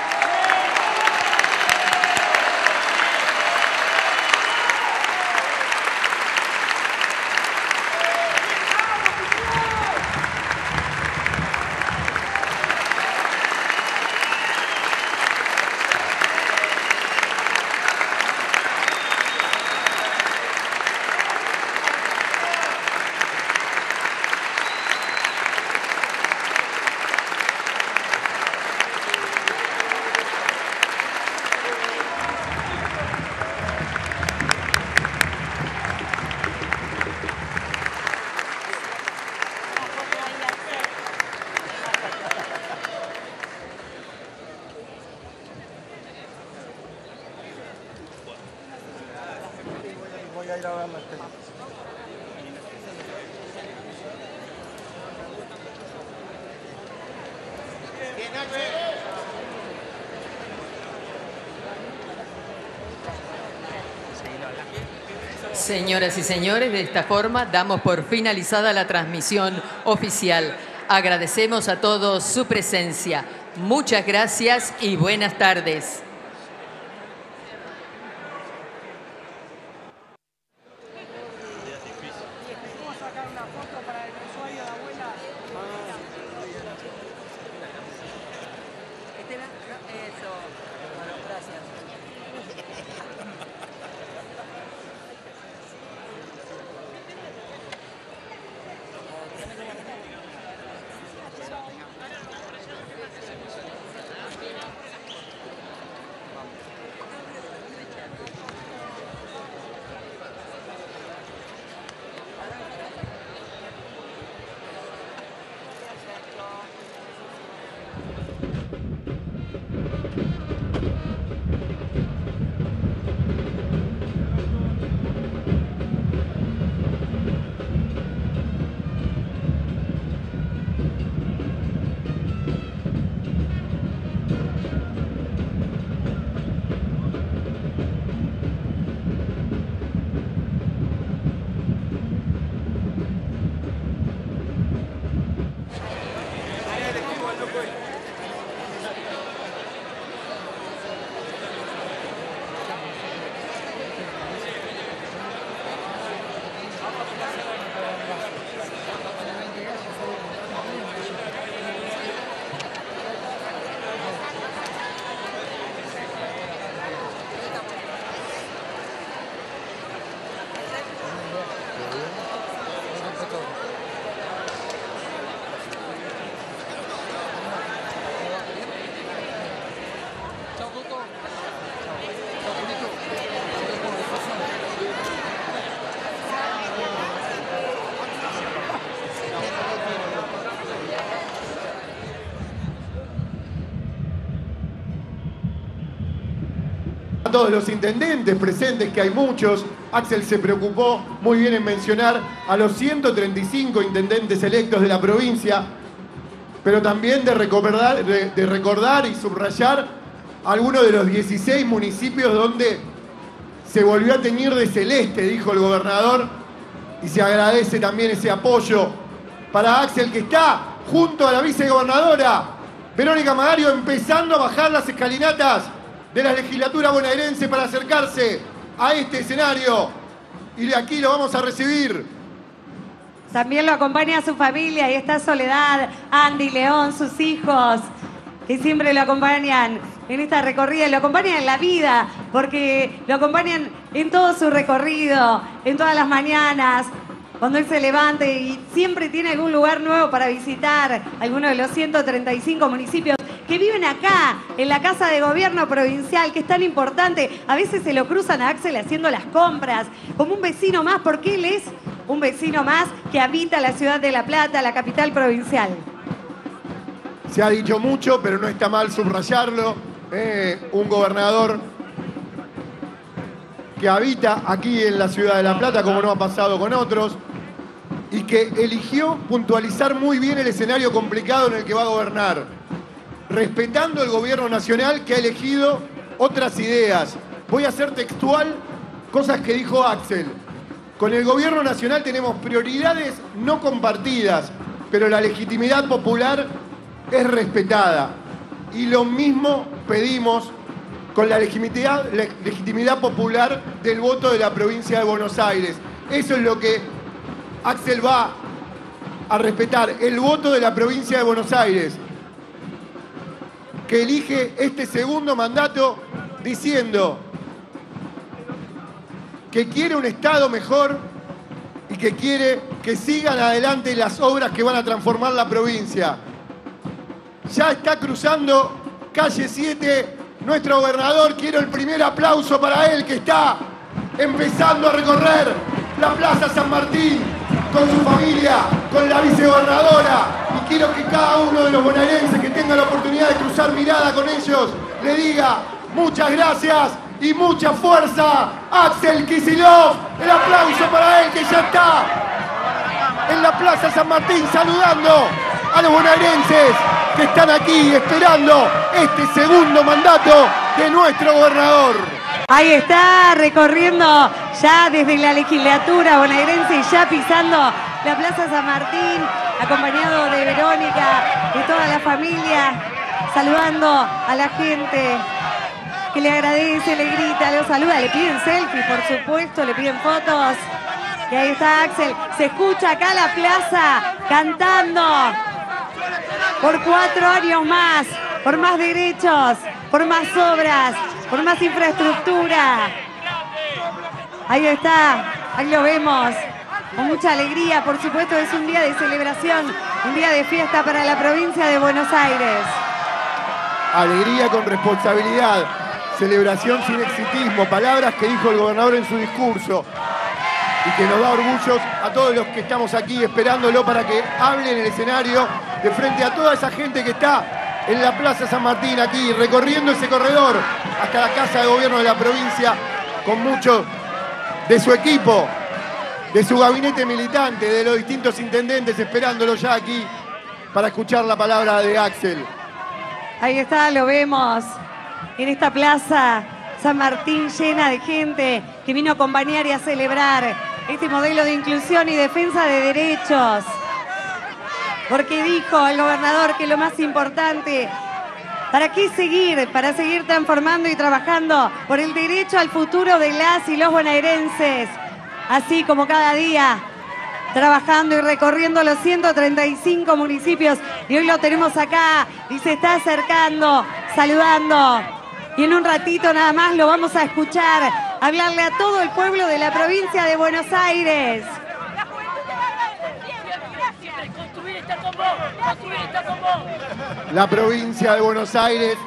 Voy a ir a ver la tele. Señoras y señores, de esta forma damos por finalizada la transmisión oficial. Agradecemos a todos su presencia. Muchas gracias y buenas tardes. Thank you. todos los intendentes presentes, que hay muchos. Axel se preocupó muy bien en mencionar a los ciento treinta y cinco intendentes electos de la provincia, pero también de recordar, de, de recordar y subrayar algunos de los dieciséis municipios donde se volvió a teñir de celeste, dijo el gobernador, y se agradece también ese apoyo para Axel, que está junto a la vicegobernadora Verónica Magario, empezando a bajar las escalinatas de la legislatura bonaerense para acercarse a este escenario. Y de aquí lo vamos a recibir. También lo acompaña a su familia, y está Soledad, Andy, León, sus hijos, que siempre lo acompañan en esta recorrida, lo acompañan en la vida, porque lo acompañan en todo su recorrido, en todas las mañanas, cuando él se levante, y siempre tiene algún lugar nuevo para visitar, alguno de los ciento treinta y cinco municipios que viven acá, en la Casa de Gobierno Provincial, que es tan importante. A veces se lo cruzan a Axel haciendo las compras, como un vecino más, porque él es un vecino más que habita la ciudad de La Plata, la capital provincial. Se ha dicho mucho, pero no está mal subrayarlo. Eh, un gobernador que habita aquí en la ciudad de La Plata, como no ha pasado con otros, y que eligió puntualizar muy bien el escenario complicado en el que va a gobernar, respetando el gobierno nacional, que ha elegido otras ideas. Voy a hacer textual cosas que dijo Axel. Con el gobierno nacional tenemos prioridades no compartidas, pero la legitimidad popular es respetada. Y lo mismo pedimos con la legitimidad, la legitimidad popular del voto de la provincia de Buenos Aires. Eso es lo que Axel va a respetar, el voto de la provincia de Buenos Aires, que elige este segundo mandato diciendo que quiere un Estado mejor y que quiere que sigan adelante las obras que van a transformar la provincia. Ya está cruzando calle siete nuestro gobernador. Quiero el primer aplauso para él, que está empezando a recorrer la Plaza San Martín con su familia, con la vicegobernadora. Y quiero que cada uno de los bonaerenses que tenga la oportunidad de cruzar mirada con ellos le diga muchas gracias y mucha fuerza. Axel Kicillof, el aplauso para él, que ya está en la Plaza San Martín saludando a los bonaerenses que están aquí esperando este segundo mandato de nuestro gobernador. Ahí está, recorriendo ya desde la legislatura bonaerense y ya pisando la Plaza San Martín, acompañado de Verónica, de toda la familia, saludando a la gente que le agradece, le grita, lo saluda, le piden selfies, por supuesto, le piden fotos. Y ahí está Axel, se escucha acá la plaza cantando por cuatro años más, por más derechos, por más obras, por más infraestructura. Ahí está, ahí lo vemos, con mucha alegría. Por supuesto, es un día de celebración, un día de fiesta para la provincia de Buenos Aires. Alegría con responsabilidad, celebración sin exitismo, palabras que dijo el gobernador en su discurso y que nos da orgullos a todos los que estamos aquí esperándolo para que hable en el escenario de frente a toda esa gente que está en la Plaza San Martín, aquí recorriendo ese corredor hasta la Casa de Gobierno de la provincia, con muchos de su equipo, de su gabinete militante, de los distintos intendentes esperándolo ya aquí para escuchar la palabra de Axel. Ahí está, lo vemos en esta Plaza San Martín llena de gente que vino a acompañar y a celebrar este modelo de inclusión y defensa de derechos. Porque dijo el gobernador que lo más importante, ¿para qué seguir? Para seguir transformando y trabajando por el derecho al futuro de las y los bonaerenses. Así como cada día, trabajando y recorriendo los ciento treinta y cinco municipios. Y hoy lo tenemos acá y se está acercando, saludando. Y en un ratito nada más lo vamos a escuchar hablarle a todo el pueblo de la provincia de Buenos Aires. La provincia de Buenos Aires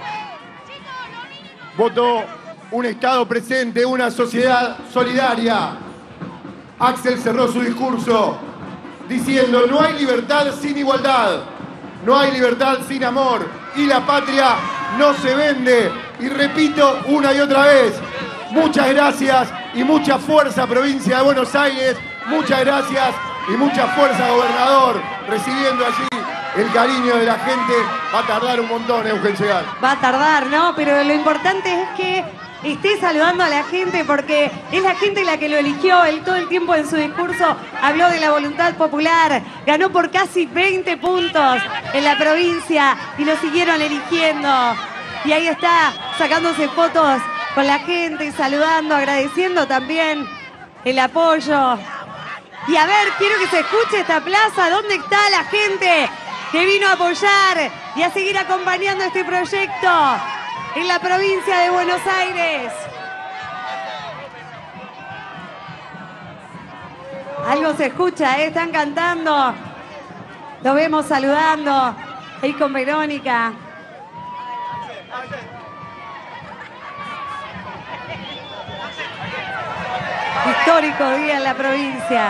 votó un Estado presente, una sociedad solidaria. Axel cerró su discurso diciendo: no hay libertad sin igualdad, no hay libertad sin amor, y la patria no se vende. Y repito una y otra vez, muchas gracias y mucha fuerza, provincia de Buenos Aires. Muchas gracias y mucha fuerza, gobernador, recibiendo allí el cariño de la gente. Va a tardar un montón, Eugen, llegar. Va a tardar, ¿no? Pero lo importante es que esté saludando a la gente, porque es la gente la que lo eligió. Él todo el tiempo en su discurso habló de la voluntad popular. Ganó por casi veinte puntos en la provincia y lo siguieron eligiendo. Y ahí está, sacándose fotos con la gente y saludando, agradeciendo también el apoyo. Y a ver, quiero que se escuche esta plaza. ¿Dónde está la gente que vino a apoyar y a seguir acompañando este proyecto en la provincia de Buenos Aires? Algo se escucha, ¿eh? Están cantando. Lo vemos saludando ahí con Verónica. Histórico día en la provincia.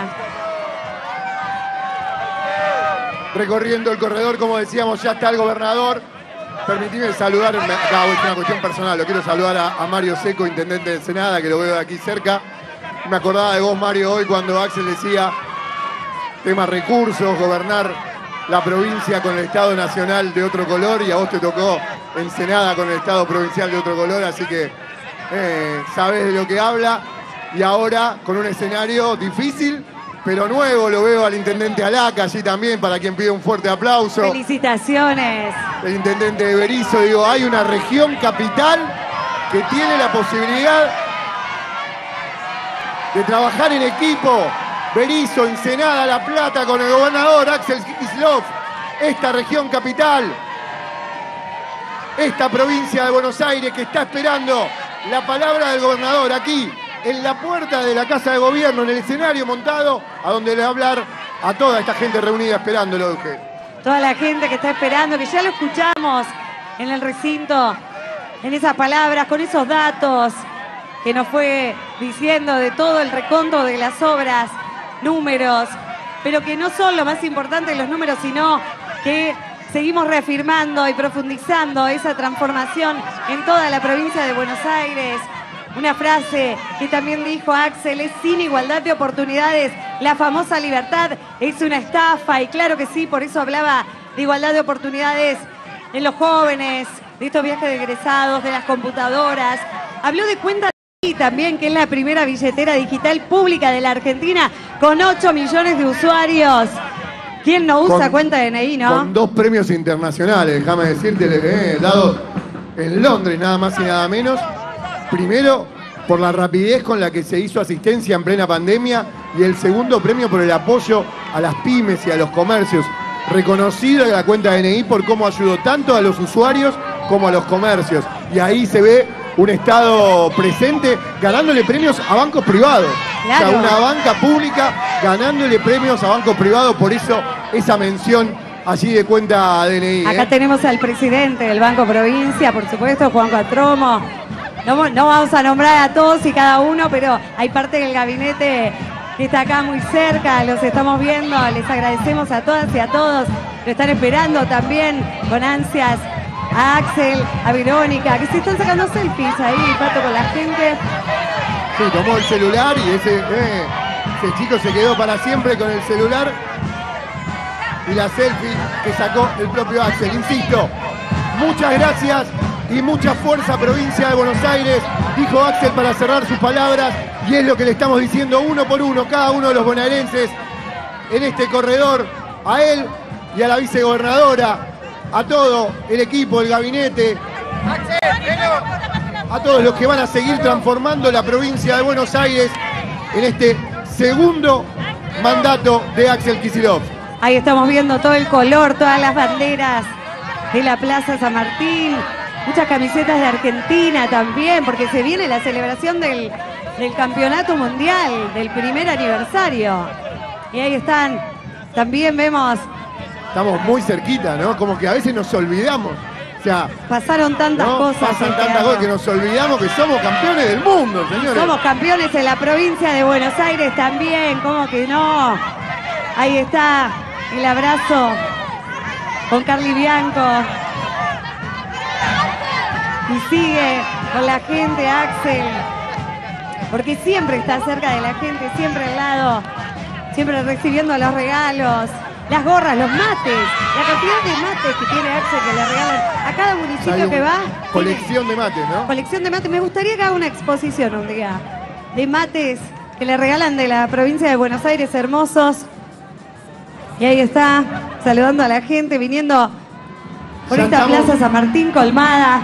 Recorriendo el corredor, como decíamos, ya está el gobernador. Permitime saludar, no, es una cuestión personal, lo quiero saludar a, a Mario Seco, intendente de Ensenada, que lo veo de aquí cerca. Me acordaba de vos, Mario, hoy cuando Axel decía tema recursos, gobernar la provincia con el Estado Nacional de otro color, y a vos te tocó Ensenada con el Estado Provincial de otro color, así que eh, sabés de lo que habla. Y ahora con un escenario difícil, pero nuevo, lo veo al intendente Alaca allí también, para quien pide un fuerte aplauso. Felicitaciones. El intendente de Berisso, digo, hay una región capital que tiene la posibilidad de trabajar en equipo. Berisso, Ensenada, La Plata, con el gobernador Axel Kicillof. Esta región capital, esta provincia de Buenos Aires que está esperando la palabra del gobernador aquí, en la puerta de la Casa de Gobierno, en el escenario montado, a donde le va a hablar a toda esta gente reunida esperándolo, Eugen. Toda la gente que está esperando, que ya lo escuchamos en el recinto, en esas palabras, con esos datos que nos fue diciendo de todo el reconto de las obras, números, pero que no son lo más importante de los números, sino que seguimos reafirmando y profundizando esa transformación en toda la provincia de Buenos Aires. Una frase que también dijo Axel, es sin igualdad de oportunidades. La famosa libertad es una estafa, y claro que sí, por eso hablaba de igualdad de oportunidades en los jóvenes, de estos viajes de egresados, de las computadoras. Habló de Cuenta D N I también, que es la primera billetera digital pública de la Argentina, con ocho millones de usuarios. ¿Quién no usa con, Cuenta D N I, no? Con dos premios internacionales, déjame decirte, eh, dados en Londres, nada más y nada menos. Primero, por la rapidez con la que se hizo asistencia en plena pandemia, y el segundo premio por el apoyo a las pymes y a los comercios. Reconocida la Cuenta D N I por cómo ayudó tanto a los usuarios como a los comercios. Y ahí se ve un Estado presente ganándole premios a bancos privados. Claro. O sea, una banca pública ganándole premios a bancos privados, por eso esa mención allí de Cuenta D N I. Acá ¿eh? tenemos al presidente del Banco Provincia, por supuesto, Juan Cuatromo. No, no vamos a nombrar a todos y cada uno, pero hay parte del gabinete que está acá muy cerca, los estamos viendo, les agradecemos a todas y a todos, lo están esperando también con ansias a Axel, a Verónica, que se están sacando selfies ahí, Pato, con la gente. Sí, tomó el celular y ese, eh, ese chico se quedó para siempre con el celular y la selfie que sacó el propio Axel. Insisto, muchas gracias y mucha fuerza, provincia de Buenos Aires, dijo Axel para cerrar sus palabras, y es lo que le estamos diciendo uno por uno, cada uno de los bonaerenses en este corredor, a él y a la vicegobernadora, a todo el equipo, el gabinete, a todos los que van a seguir transformando la provincia de Buenos Aires en este segundo mandato de Axel Kicillof. Ahí estamos viendo todo el color, todas las banderas de la Plaza San Martín. Muchas camisetas de Argentina también, porque se viene la celebración del, del campeonato mundial, del primer aniversario. Y ahí están, también vemos... Estamos muy cerquita, ¿no? Como que a veces nos olvidamos. O sea, pasaron tantas ¿no? cosas. Pasan tantas cosas que nos olvidamos que somos campeones del mundo, señores. Somos campeones en la provincia de Buenos Aires también, ¿cómo que no? Ahí está el abrazo con Carly Bianco. y sigue con la gente, Axel, porque siempre está cerca de la gente, siempre al lado, siempre recibiendo los regalos, las gorras, los mates, la cantidad de mates que tiene Axel que le regalan a cada municipio que va. Colección de mates, ¿no? Colección de mates. Me gustaría que haga una exposición un día de mates que le regalan de la provincia de Buenos Aires, hermosos. Y ahí está, saludando a la gente, viniendo por Ya esta estamos. Plaza San Martín colmada.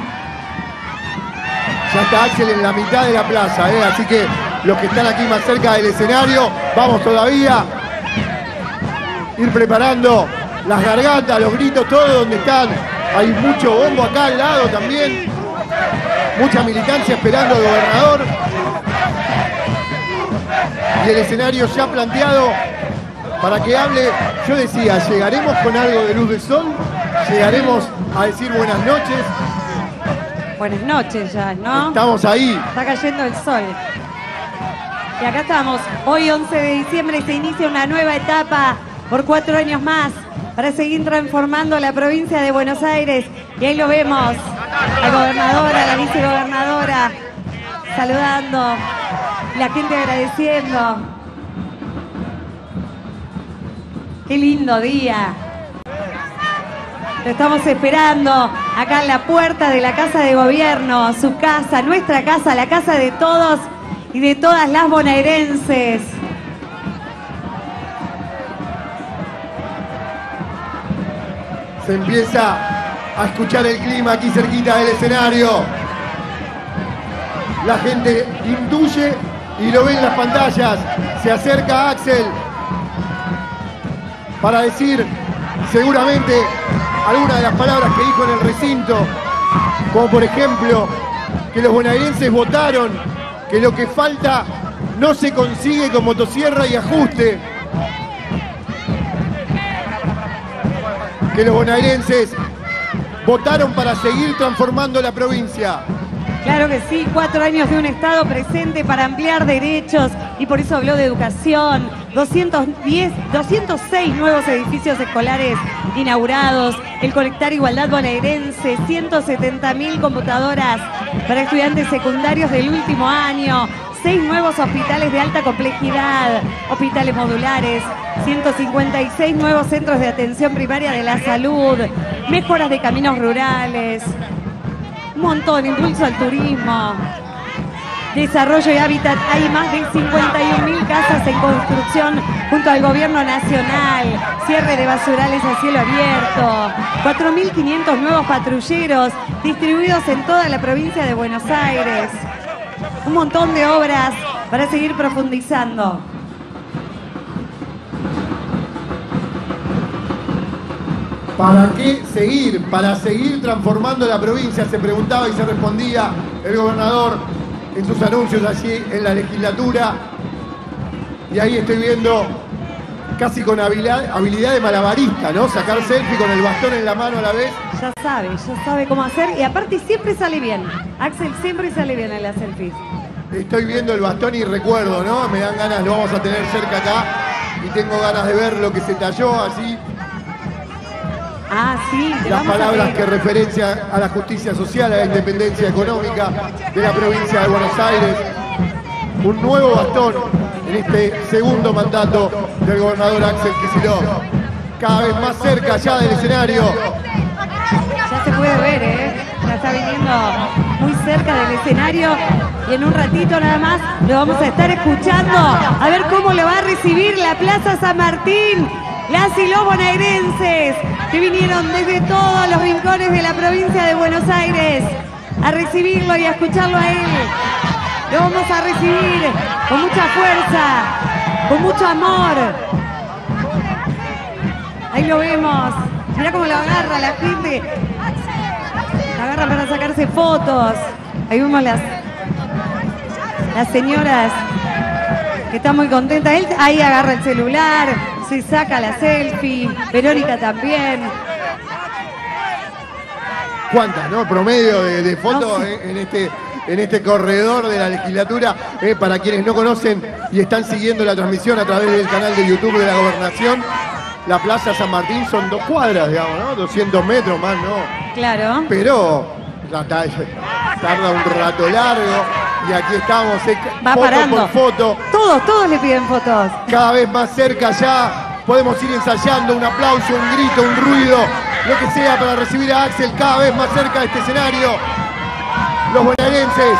Ya está Axel en la mitad de la plaza, ¿eh? Así que los que están aquí más cerca del escenario, vamos todavía. Ir preparando las gargantas, los gritos, todo donde están. Hay mucho bombo acá al lado también. Mucha militancia esperando al gobernador. Y el escenario ya planteado para que hable. Yo decía, ¿llegaremos con algo de luz de sol? ¿Llegaremos a decir buenas noches? Buenas noches ya, ¿no? Estamos ahí. Está cayendo el sol. Y acá estamos. Hoy, once de diciembre, se inicia una nueva etapa por cuatro años más para seguir transformando la provincia de Buenos Aires. Y ahí lo vemos, la gobernadora, la vicegobernadora, saludando, la gente agradeciendo. Qué lindo día. Lo estamos esperando acá en la puerta de la Casa de Gobierno, su casa, nuestra casa, la casa de todos y de todas las bonaerenses. Se empieza a escuchar el clima aquí cerquita del escenario. La gente intuye y lo ve en las pantallas. Se acerca Axel para decir seguramente algunas de las palabras que dijo en el recinto, como por ejemplo que los bonaerenses votaron, que lo que falta no se consigue con motosierra y ajuste, que los bonaerenses votaron para seguir transformando la provincia. Claro que sí, cuatro años de un Estado presente para ampliar derechos y por eso habló de educación, doscientos diez, doscientos seis nuevos edificios escolares inaugurados, el Colectar Igualdad Bonaerense, ciento setenta mil computadoras para estudiantes secundarios del último año, seis nuevos hospitales de alta complejidad, hospitales modulares, ciento cincuenta y seis nuevos centros de atención primaria de la salud, mejoras de caminos rurales, un montón, impulso al turismo, desarrollo y hábitat. Hay más de cincuenta y un mil casas en construcción junto al gobierno nacional, cierre de basurales a cielo abierto, cuatro mil quinientos nuevos patrulleros distribuidos en toda la provincia de Buenos Aires. Un montón de obras para seguir profundizando. ¿Para qué seguir? Para seguir transformando la provincia, se preguntaba y se respondía el gobernador en sus anuncios allí en la legislatura. Y ahí estoy viendo casi con habilidad, habilidad de malabarista, ¿no? Sacar selfie con el bastón en la mano a la vez. Ya sabe, ya sabe cómo hacer y aparte siempre sale bien. Axel siempre sale bien en las selfies. Estoy viendo el bastón y recuerdo, ¿no? Me dan ganas, lo vamos a tener cerca acá y tengo ganas de ver lo que se talló así. Ah, sí, te Las vamos a palabras pedir. que referencian a la justicia social, a la independencia económica de la provincia de Buenos Aires. Un nuevo bastón en este segundo mandato del gobernador Axel Kicillof. Cada vez más cerca ya del escenario. Ya se puede ver, ¿eh? Ya está viniendo muy cerca del escenario y en un ratito nada más lo vamos a estar escuchando a ver cómo lo va a recibir la Plaza San Martín. Las y los bonaerenses que vinieron desde todos los rincones de la provincia de Buenos Aires a recibirlo y a escucharlo a él. Lo vamos a recibir con mucha fuerza, con mucho amor. Ahí lo vemos. Mirá cómo lo agarra la gente. Lo agarra para sacarse fotos. Ahí vemos las, las señoras que están muy contentas. Él ahí agarra el celular, se saca la selfie. Verónica también. ¿Cuántas, no? Promedio de, de fotos No, sí. eh, en este en este corredor de la legislatura. Eh, para quienes no conocen y están siguiendo la transmisión a través del canal de YouTube de la Gobernación, la Plaza San Martín son dos cuadras, digamos, ¿no? doscientos metros más, ¿no? Claro. Pero la, tarda un rato largo. Y aquí estamos, eh, Va foto parando. por foto. Todos, todos le piden fotos. Cada vez más cerca ya. Podemos ir ensayando un aplauso, un grito, un ruido, lo que sea para recibir a Axel cada vez más cerca de este escenario. Los bonaerenses.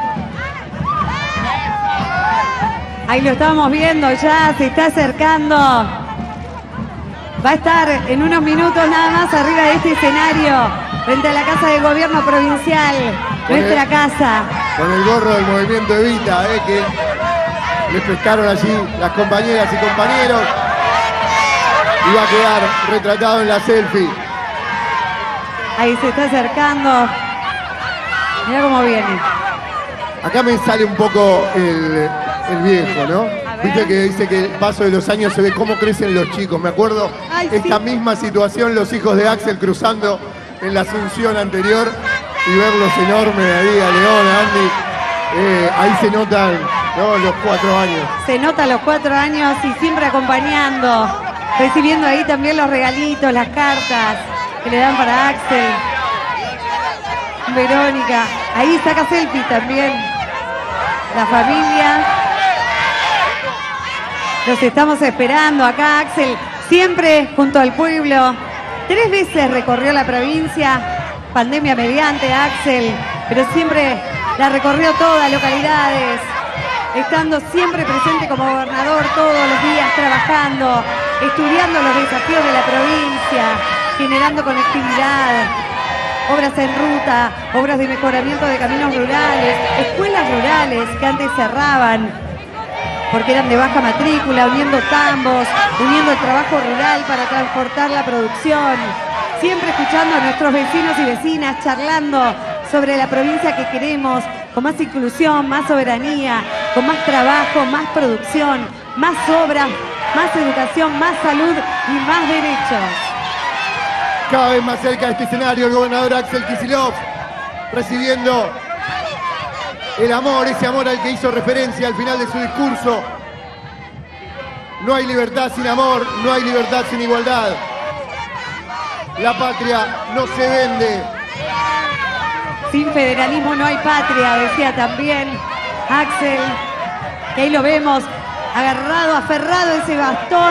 Ahí lo estamos viendo ya, se está acercando. Va a estar en unos minutos nada más arriba de este escenario, frente a la Casa de Gobierno Provincial, Con nuestra el- casa. Con el gorro del movimiento Evita, eh, que les prestaron allí las compañeras y compañeros. Y va a quedar retratado en la selfie. Ahí se está acercando. Mira cómo viene. Acá me sale un poco el, el viejo, ¿no? Viste que dice que el paso de los años se ve cómo crecen los chicos. Me acuerdo Ay, esta sí. misma situación, los hijos de Axel cruzando en la Asunción anterior y verlos enormes ahí, a León, a Andy. Eh, ahí se notan, ¿no?, los cuatro años. Se nota los cuatro años y siempre acompañando, recibiendo ahí también los regalitos, las cartas que le dan para Axel. Verónica, ahí saca selfie también. La familia. Los estamos esperando acá, Axel, siempre junto al pueblo. Tres veces recorrió la provincia, pandemia mediante, Axel, pero siempre la recorrió toda, localidades, estando siempre presente como gobernador todos los días, trabajando, estudiando los desafíos de la provincia, generando conectividad, obras en ruta, obras de mejoramiento de caminos rurales, escuelas rurales que antes cerraban porque eran de baja matrícula, uniendo tambos, uniendo el trabajo rural para transportar la producción, siempre escuchando a nuestros vecinos y vecinas, charlando sobre la provincia que queremos, con más inclusión, más soberanía, con más trabajo, más producción, más obras, más educación, más salud y más derechos. Cada vez más cerca de este escenario el gobernador Axel Kicillof, recibiendo el amor, ese amor al que hizo referencia al final de su discurso. No hay libertad sin amor, no hay libertad sin igualdad. La patria no se vende. Sin federalismo no hay patria, decía también Axel, que ahí lo vemos, agarrado, aferrado a ese bastón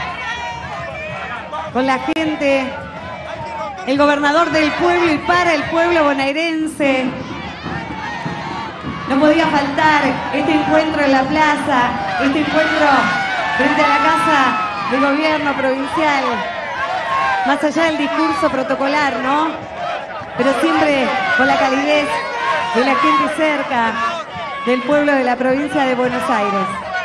con la gente, el gobernador del pueblo y para el pueblo bonaerense. No podía faltar este encuentro en la plaza, este encuentro frente a la Casa de Gobierno Provincial, más allá del discurso protocolar, ¿no? Pero siempre con la calidez de la gente cerca del pueblo de la provincia de Buenos Aires.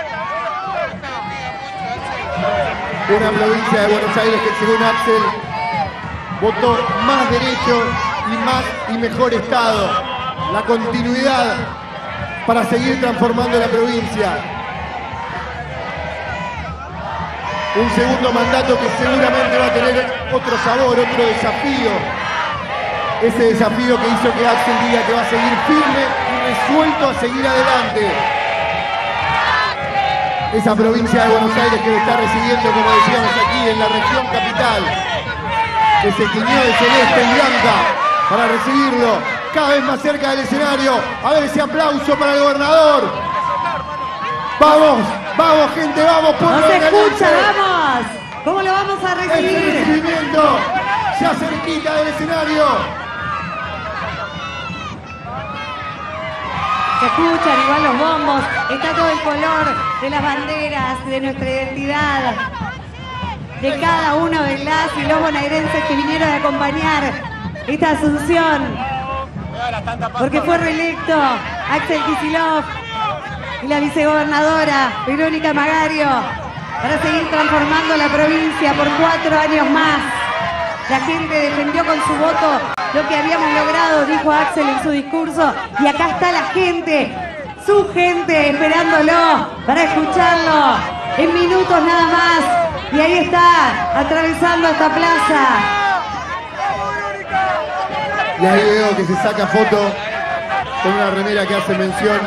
Una provincia de Buenos Aires que, según Axel, votó más derechos y más y mejor Estado. La continuidad para seguir transformando la provincia. Un segundo mandato que seguramente va a tener otro sabor, otro desafío. Ese desafío que hizo que Axel diga que va a seguir firme y resuelto a seguir adelante. Esa provincia de Buenos Aires que lo está recibiendo, como decíamos aquí, en la región capital. Que se tiñó de celeste y blanca para recibirlo cada vez más cerca del escenario. A ver ese aplauso para el gobernador. Vamos, vamos gente, vamos. No pueblo se bonaerense. escucha, vamos. ¿Cómo lo vamos a Este recibir? recibimiento ya cerquita del escenario. Se escuchan igual los bombos, está todo el color de las banderas, de nuestra identidad, de cada uno de las y los bonaerenses que vinieron a acompañar esta asunción, porque fue reelecto Axel Kicillof y la vicegobernadora Verónica Magario para seguir transformando la provincia por cuatro años más. La gente defendió con su voto lo que habíamos logrado, dijo Axel en su discurso, y acá está la gente, su gente, esperándolo para escucharlo en minutos nada más. Y ahí está, atravesando esta plaza. Y ahí veo que se saca foto con una remera que hace mención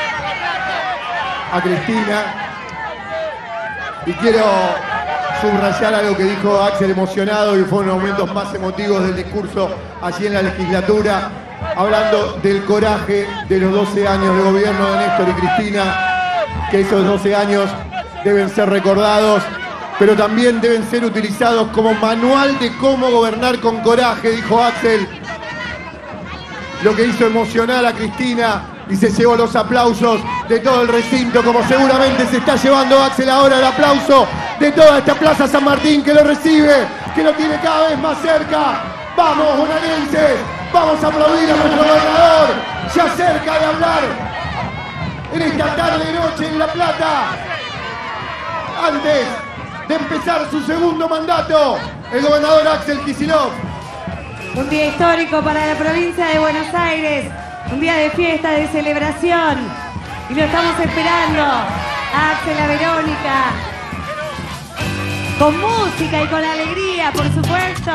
a Cristina. Y quiero subrayar algo que dijo Axel emocionado y fue uno de los momentos más emotivos del discurso allí en la legislatura. hablando del coraje de los doce años de gobierno de Néstor y Cristina, que esos doce años deben ser recordados, pero también deben ser utilizados como manual de cómo gobernar con coraje, dijo Axel. Lo que hizo emocionar a Cristina y se llevó los aplausos de todo el recinto, como seguramente se está llevando Axel ahora el aplauso de toda esta Plaza San Martín, que lo recibe, que lo tiene cada vez más cerca. ¡Vamos, bonaerenses! ¡Vamos a aplaudir a nuestro gobernador! Ya cerca de hablar en esta tarde-noche en La Plata. Antes de empezar su segundo mandato, el gobernador Axel Kicillof. Un día histórico para la provincia de Buenos Aires, un día de fiesta, de celebración, y lo estamos esperando a Axel, a Verónica, con música y con alegría, por supuesto.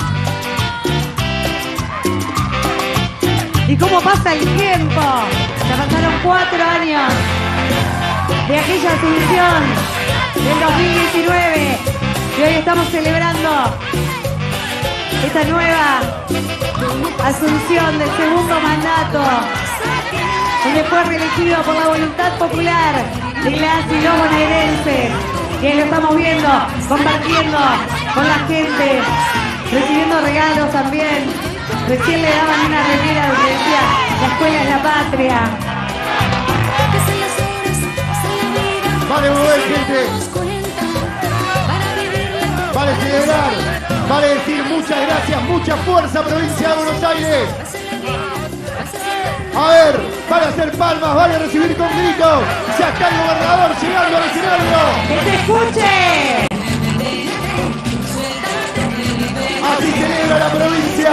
Y cómo pasa el tiempo, ya pasaron cuatro años de aquella asunción del dos mil diecinueve, y hoy estamos celebrando esta nueva asunción del segundo mandato, donde fue reelegido por la voluntad popular de las y los bonaerenses. Y ahí lo estamos viendo, compartiendo con la gente, recibiendo regalos también. Recién le daban una remera donde decía: la escuela es la patria. Vale mover, gente. Vale celebrar. Vale decir muchas gracias, mucha fuerza, provincia de Buenos Aires. A ver, vale hacer palmas, vale recibir con gritos. Ya está el gobernador llegando al escenario. ¡Que se escuche! Así celebra la provincia.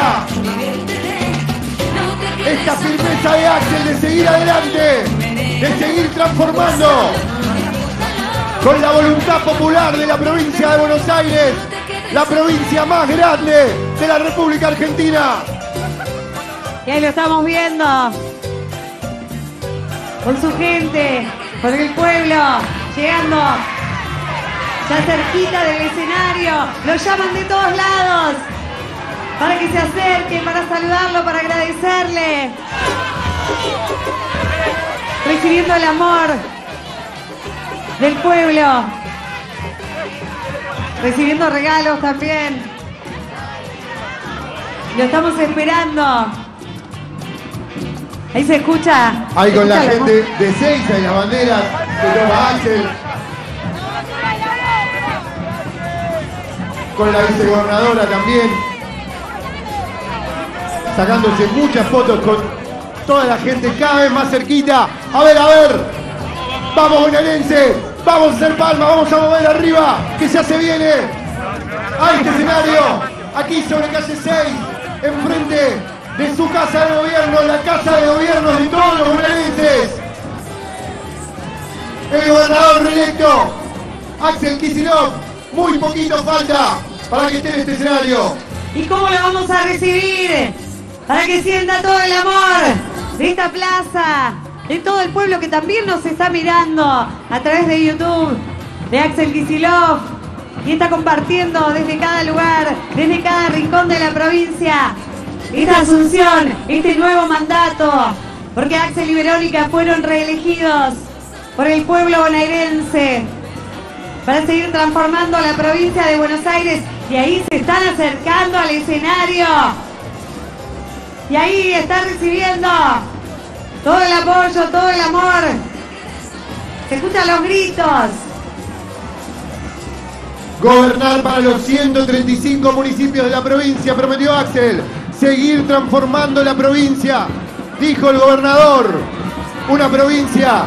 Esta firmeza de Axel de seguir adelante, de seguir transformando con la voluntad popular de la provincia de Buenos Aires, la provincia más grande de la República Argentina. Y ahí lo estamos viendo, con su gente, con el pueblo, llegando ya cerquita del escenario. Lo llaman de todos lados para que se acerquen, para saludarlo, para agradecerle. Recibiendo el amor del pueblo, recibiendo regalos también. Lo estamos esperando. Ahí se escucha. Ahí con la escucha gente de Seiza y las banderas que toma Axel. Con la vicegobernadora también. Sacándose muchas fotos con toda la gente cada vez más cerquita. A ver, a ver. Vamos, bonaerenses. Vamos a hacer palmas, vamos a mover arriba, que ya se viene a este escenario, aquí sobre calle seis, enfrente de su casa de gobierno, la casa de gobierno de todos los bonaerenses. El gobernador reelecto, Axel Kicillof, muy poquito falta para que esté en este escenario. ¿Y cómo lo vamos a recibir? Para que sienta todo el amor de esta plaza, de todo el pueblo que también nos está mirando a través de YouTube, de Axel Kicillof, y está compartiendo desde cada lugar, desde cada rincón de la provincia, esta asunción, este nuevo mandato, porque Axel y Verónica fueron reelegidos por el pueblo bonaerense para seguir transformando la provincia de Buenos Aires, y ahí se están acercando al escenario, y ahí está recibiendo todo el apoyo, todo el amor. Se escuchan los gritos. Gobernar para los ciento treinta y cinco municipios de la provincia, prometió Axel. Seguir transformando la provincia, dijo el gobernador. Una provincia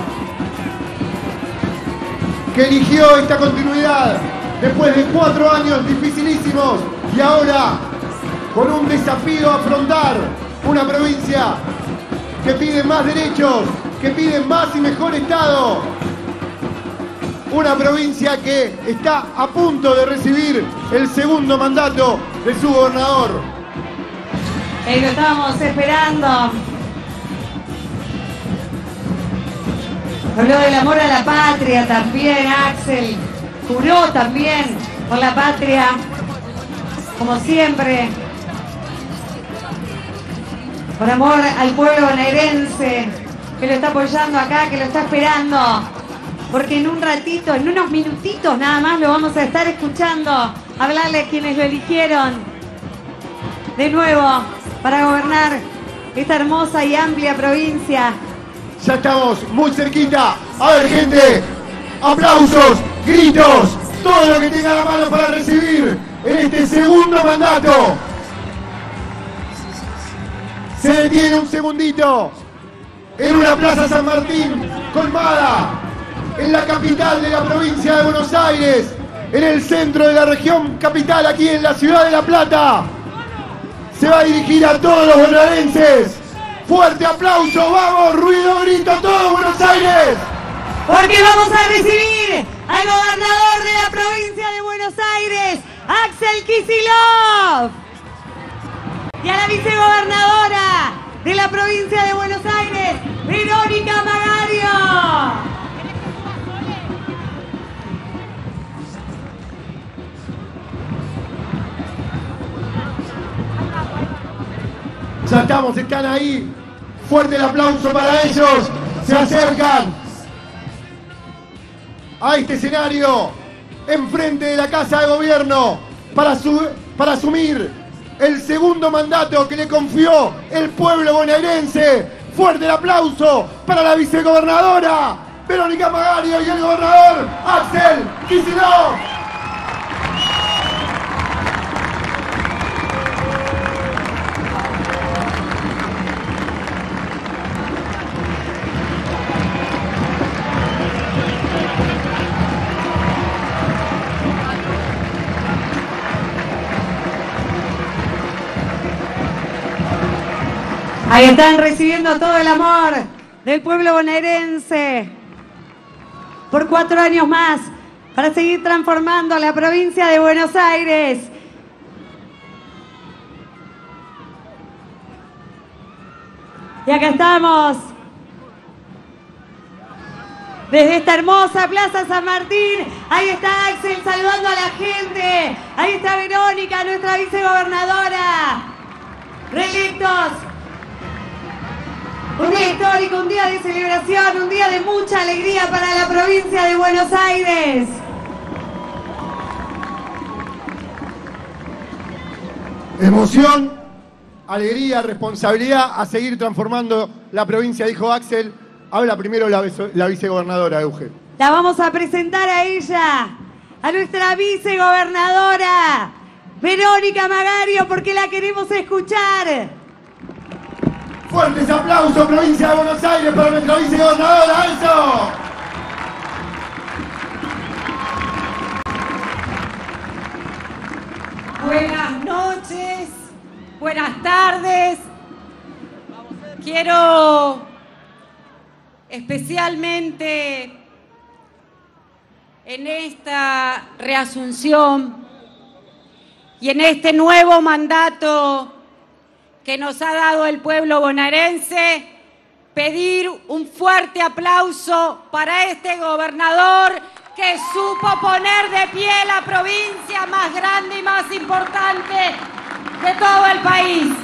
que eligió esta continuidad después de cuatro años dificilísimos y ahora con un desafío a afrontar. Una provincia que pide más derechos, que pide más y mejor Estado. Una provincia que está a punto de recibir el segundo mandato de su gobernador. Ahí lo estamos esperando. Habló del amor a la patria también, Axel. Juró también por la patria, como siempre. por amor al pueblo bonaerense que lo está apoyando acá, que lo está esperando, porque en un ratito, en unos minutitos nada más lo vamos a estar escuchando hablarle a quienes lo eligieron de nuevo para gobernar esta hermosa y amplia provincia. Ya estamos muy cerquita. A ver, gente, aplausos, gritos, todo lo que tenga a la mano para recibir en este segundo mandato. Se detiene un segundito en una plaza San Martín colmada, en la capital de la provincia de Buenos Aires, en el centro de la región capital, aquí en la ciudad de La Plata. Se va a dirigir a todos los bonaerenses. Fuerte aplauso, vamos, ruido, grito, todo Buenos Aires. Porque vamos a recibir al gobernador de la provincia de Buenos Aires, Axel Kicillof, y a la vicegobernadora de la provincia de Buenos Aires, Verónica Magario. Ya estamos, están ahí. Fuerte el aplauso para ellos. Se acercan a este escenario enfrente de la Casa de Gobierno para, su, para asumir el segundo mandato que le confió el pueblo bonaerense. Fuerte el aplauso para la vicegobernadora Verónica Magario y el gobernador Axel Kicillof. Ahí están recibiendo todo el amor del pueblo bonaerense por cuatro años más para seguir transformando la provincia de Buenos Aires. Y acá estamos desde esta hermosa Plaza San Martín. Ahí está Axel saludando a la gente. Ahí está Verónica, nuestra vicegobernadora. Reelectos. Un día histórico, un día de celebración, un día de mucha alegría para la provincia de Buenos Aires. Emoción, alegría, responsabilidad a seguir transformando la provincia, dijo Axel. Habla primero la, la vicegobernadora, Euge. La vamos a presentar a ella, a nuestra vicegobernadora, Verónica Magario, porque la queremos escuchar. Fuertes aplausos, provincia de Buenos Aires, para nuestra vicegobernadora, eso. Buenas noches, buenas tardes. Quiero especialmente en esta reasunción y en este nuevo mandato que nos ha dado el pueblo bonaerense, pedir un fuerte aplauso para este gobernador que supo poner de pie la provincia más grande y más importante de todo el país.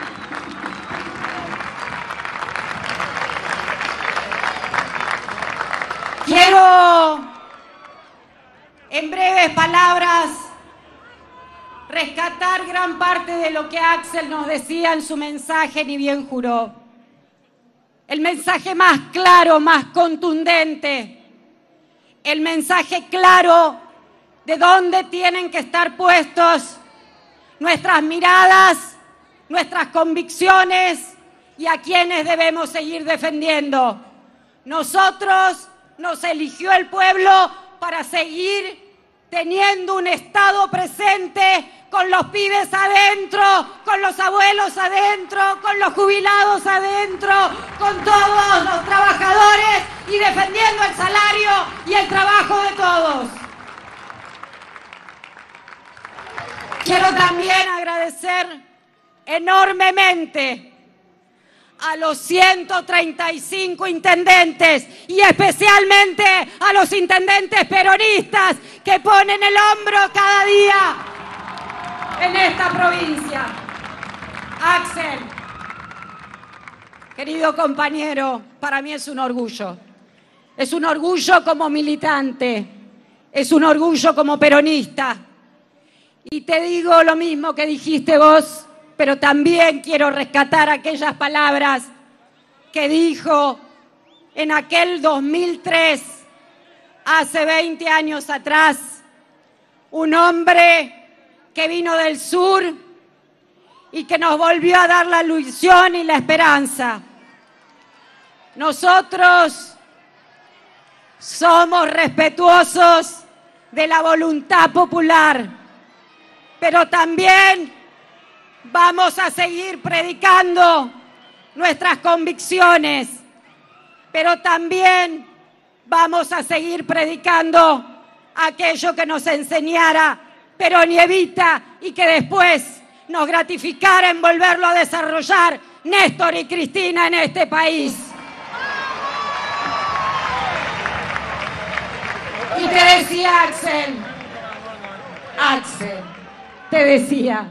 Quiero, en breves palabras, rescatar gran parte de lo que Axel nos decía en su mensaje, ni bien juró. El mensaje más claro, más contundente, el mensaje claro de dónde tienen que estar puestos nuestras miradas, nuestras convicciones y a quienes debemos seguir defendiendo. Nosotros nos eligió el pueblo para seguir teniendo un Estado presente con los pibes adentro, con los abuelos adentro, con los jubilados adentro, con todos los trabajadores y defendiendo el salario y el trabajo de todos. Quiero también agradecer enormemente a los ciento treinta y cinco intendentes y especialmente a los intendentes peronistas que ponen el hombro cada día en esta provincia. Axel, querido compañero, para mí es un orgullo. Es un orgullo como militante, es un orgullo como peronista. Y te digo lo mismo que dijiste vos, pero también quiero rescatar aquellas palabras que dijo en aquel dos mil tres, hace veinte años atrás, un hombre que vino del sur y que nos volvió a dar la ilusión y la esperanza. Nosotros somos respetuosos de la voluntad popular, pero también vamos a seguir predicando nuestras convicciones, pero también vamos a seguir predicando aquello que nos enseñara Perón y Evita y que después nos gratificara en volverlo a desarrollar Néstor y Cristina en este país. Y te decía Axel, Axel, te decía,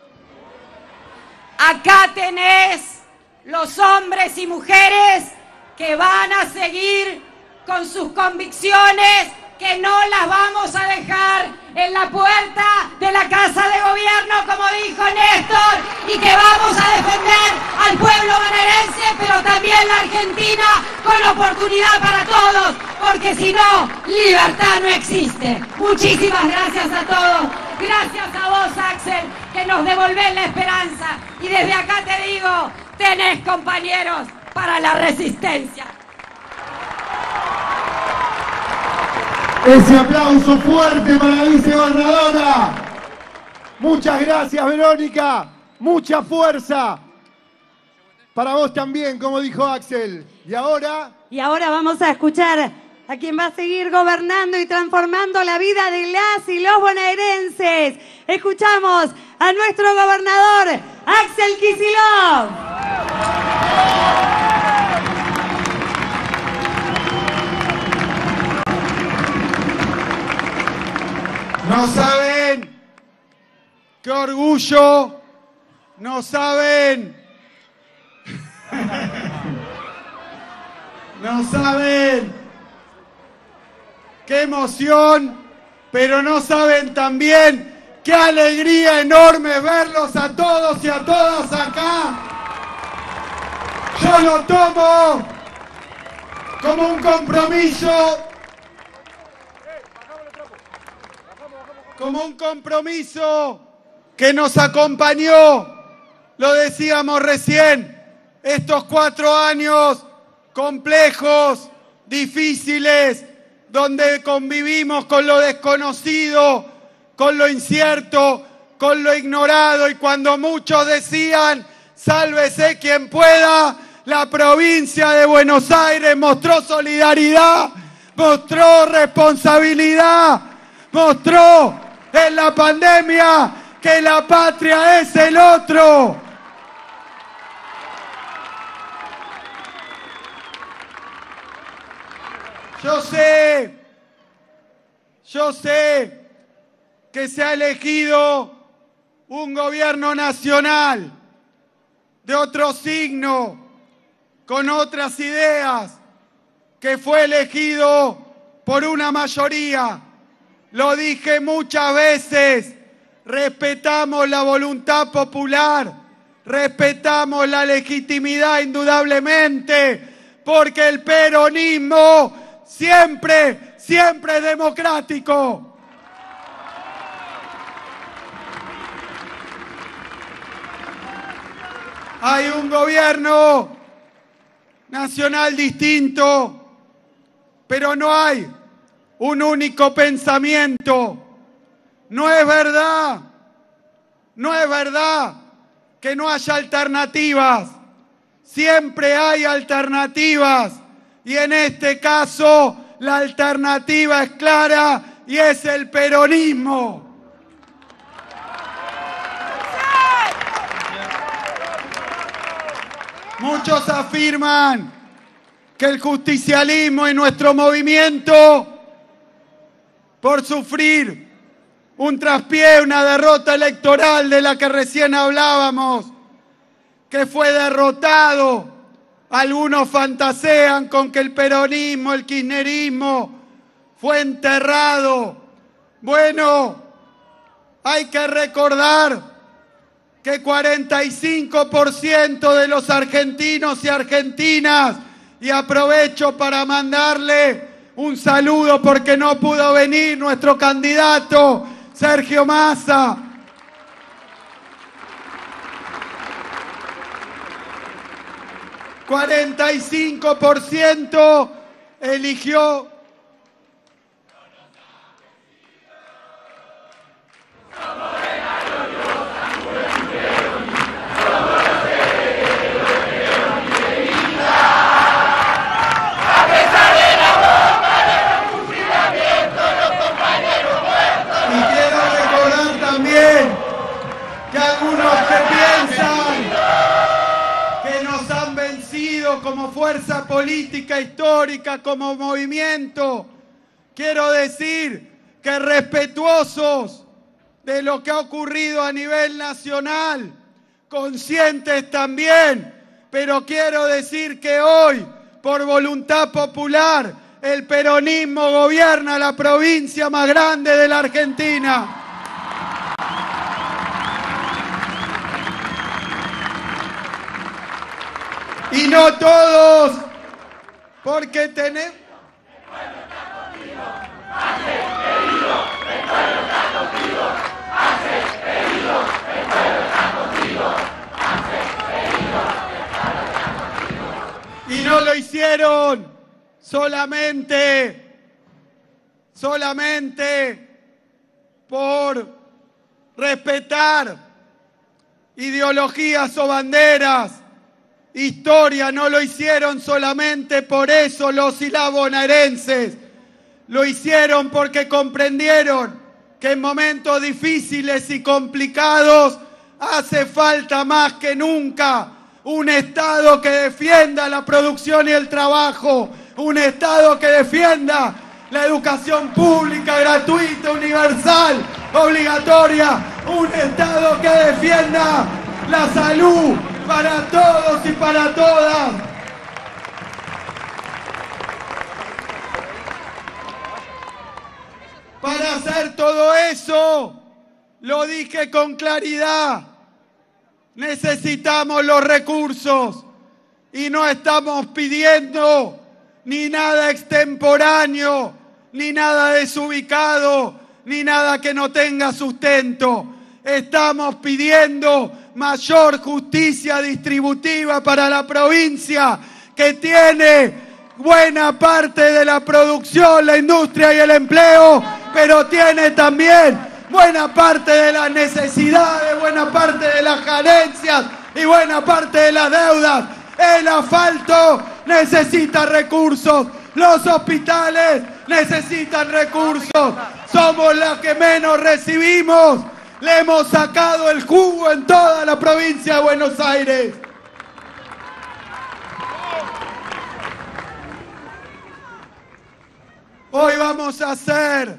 acá tenés los hombres y mujeres que van a seguir con sus convicciones, que no las vamos a dejar en la puerta de la Casa de Gobierno, como dijo Néstor, y que vamos a defender al pueblo bonaerense, pero también la Argentina, con oportunidad para todos, porque si no, libertad no existe. Muchísimas gracias a todos. Gracias a vos, Axel, que nos devolvés la esperanza. Y desde acá te digo, tenés compañeros para la resistencia. Ese aplauso fuerte para la vicegobernadora. Muchas gracias, Verónica. Mucha fuerza. Para vos también, como dijo Axel. Y ahora... Y ahora vamos a escuchar a quien va a seguir gobernando y transformando la vida de las y los bonaerenses. Escuchamos a nuestro gobernador, Axel Kicillof. No saben qué orgullo, no saben, no saben qué emoción, pero no saben también qué alegría enorme verlos a todos y a todas acá. Yo lo tomo como un compromiso. Como un compromiso que nos acompañó, lo decíamos recién, estos cuatro años complejos, difíciles, donde convivimos con lo desconocido, con lo incierto, con lo ignorado, y cuando muchos decían, sálvese quien pueda, la provincia de Buenos Aires mostró solidaridad, mostró responsabilidad, mostró en la pandemia que la patria es el otro. Yo sé, yo sé que se ha elegido un gobierno nacional de otro signo, con otras ideas, que fue elegido por una mayoría. Lo dije muchas veces, respetamos la voluntad popular, respetamos la legitimidad indudablemente, porque el peronismo siempre, siempre es democrático. Hay un gobierno nacional distinto, pero no hay un único pensamiento. No es verdad, no es verdad que no haya alternativas. Siempre hay alternativas, y en este caso la alternativa es clara y es el peronismo. Muchos afirman que el justicialismo y nuestro movimiento, por sufrir un traspié, una derrota electoral de la que recién hablábamos, que fue derrotado Algunos fantasean con que el peronismo, el kirchnerismo fue enterrado. Bueno, hay que recordar que cuarenta y cinco por ciento de los argentinos y argentinas, y aprovecho para mandarle un saludo porque no pudo venir nuestro candidato Sergio Massa. cuarenta y cinco por ciento eligió que algunos que piensan que nos han vencido como fuerza política histórica, como movimiento, quiero decir que respetuosos de lo que ha ocurrido a nivel nacional, conscientes también, pero quiero decir que hoy, por voluntad popular, el peronismo gobierna la provincia más grande de la Argentina. Y no todos, porque tenemos... Y no lo hicieron solamente, solamente por respetar ideologías o banderas. Historia, no lo hicieron solamente por eso los y las bonaerenses, lo hicieron porque comprendieron que en momentos difíciles y complicados hace falta más que nunca un Estado que defienda la producción y el trabajo, un Estado que defienda la educación pública, gratuita, universal, obligatoria, un Estado que defienda la salud para todos y para todas. Para hacer todo eso, lo dije con claridad, necesitamos los recursos y no estamos pidiendo ni nada extemporáneo, ni nada desubicado, ni nada que no tenga sustento. Estamos pidiendo mayor justicia distributiva para la provincia, que tiene buena parte de la producción, la industria y el empleo, pero tiene también buena parte de las necesidades, buena parte de las carencias y buena parte de las deudas. El asfalto necesita recursos, los hospitales necesitan recursos, somos los que menos recibimos. Le hemos sacado el jugo en toda la provincia de Buenos Aires. Hoy vamos a ser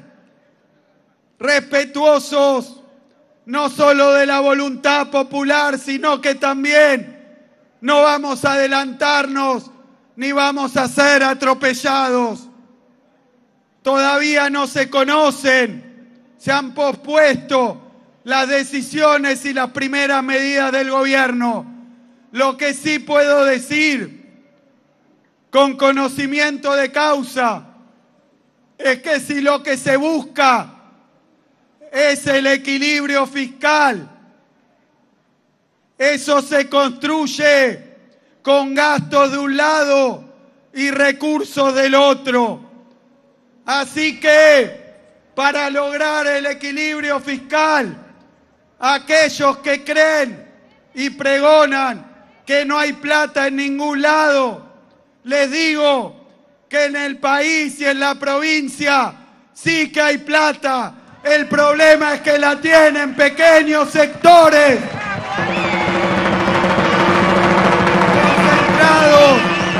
respetuosos no solo de la voluntad popular, sino que también no vamos a adelantarnos ni vamos a ser atropellados. Todavía no se conocen, se han pospuesto las decisiones y las primeras medidas del gobierno. Lo que sí puedo decir, con conocimiento de causa, es que si lo que se busca es el equilibrio fiscal, eso se construye con gastos de un lado y recursos del otro. Así que, para lograr el equilibrio fiscal, aquellos que creen y pregonan que no hay plata en ningún lado, les digo que en el país y en la provincia sí que hay plata. El problema es que la tienen pequeños sectores concentrados.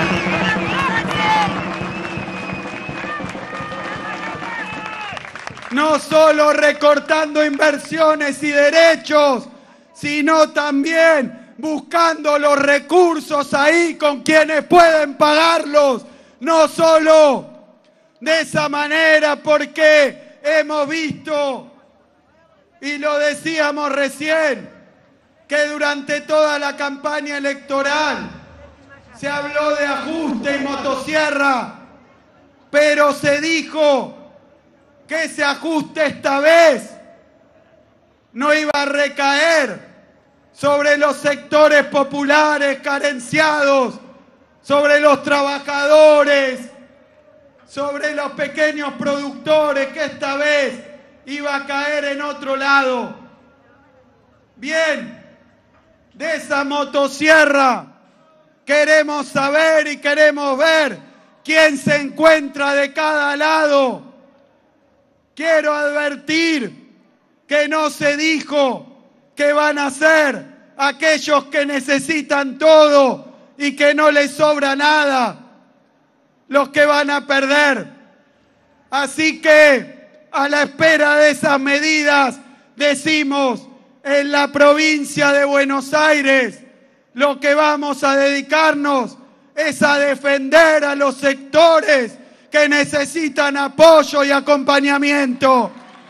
No solo recortando inversiones y derechos, sino también buscando los recursos ahí con quienes pueden pagarlos, no solo de esa manera, porque hemos visto, y lo decíamos recién, que durante toda la campaña electoral se habló de ajuste y motosierra, pero se dijo que ese ajuste esta vez no iba a recaer sobre los sectores populares carenciados, sobre los trabajadores, sobre los pequeños productores, que esta vez iba a caer en otro lado. Bien, de esa motosierra queremos saber y queremos ver quién se encuentra de cada lado. Quiero advertir que no se dijo que van a ser aquellos que necesitan todo y que no les sobra nada los que van a perder. Así que, a la espera de esas medidas, decimos, en la provincia de Buenos Aires, lo que vamos a dedicarnos es a defender a los sectores que necesitan apoyo y acompañamiento.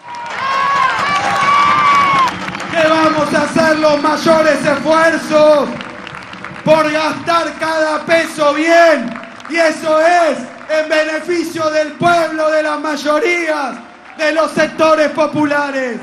Que vamos a hacer los mayores esfuerzos por gastar cada peso bien, y eso es en beneficio del pueblo, de las mayorías, de los sectores populares.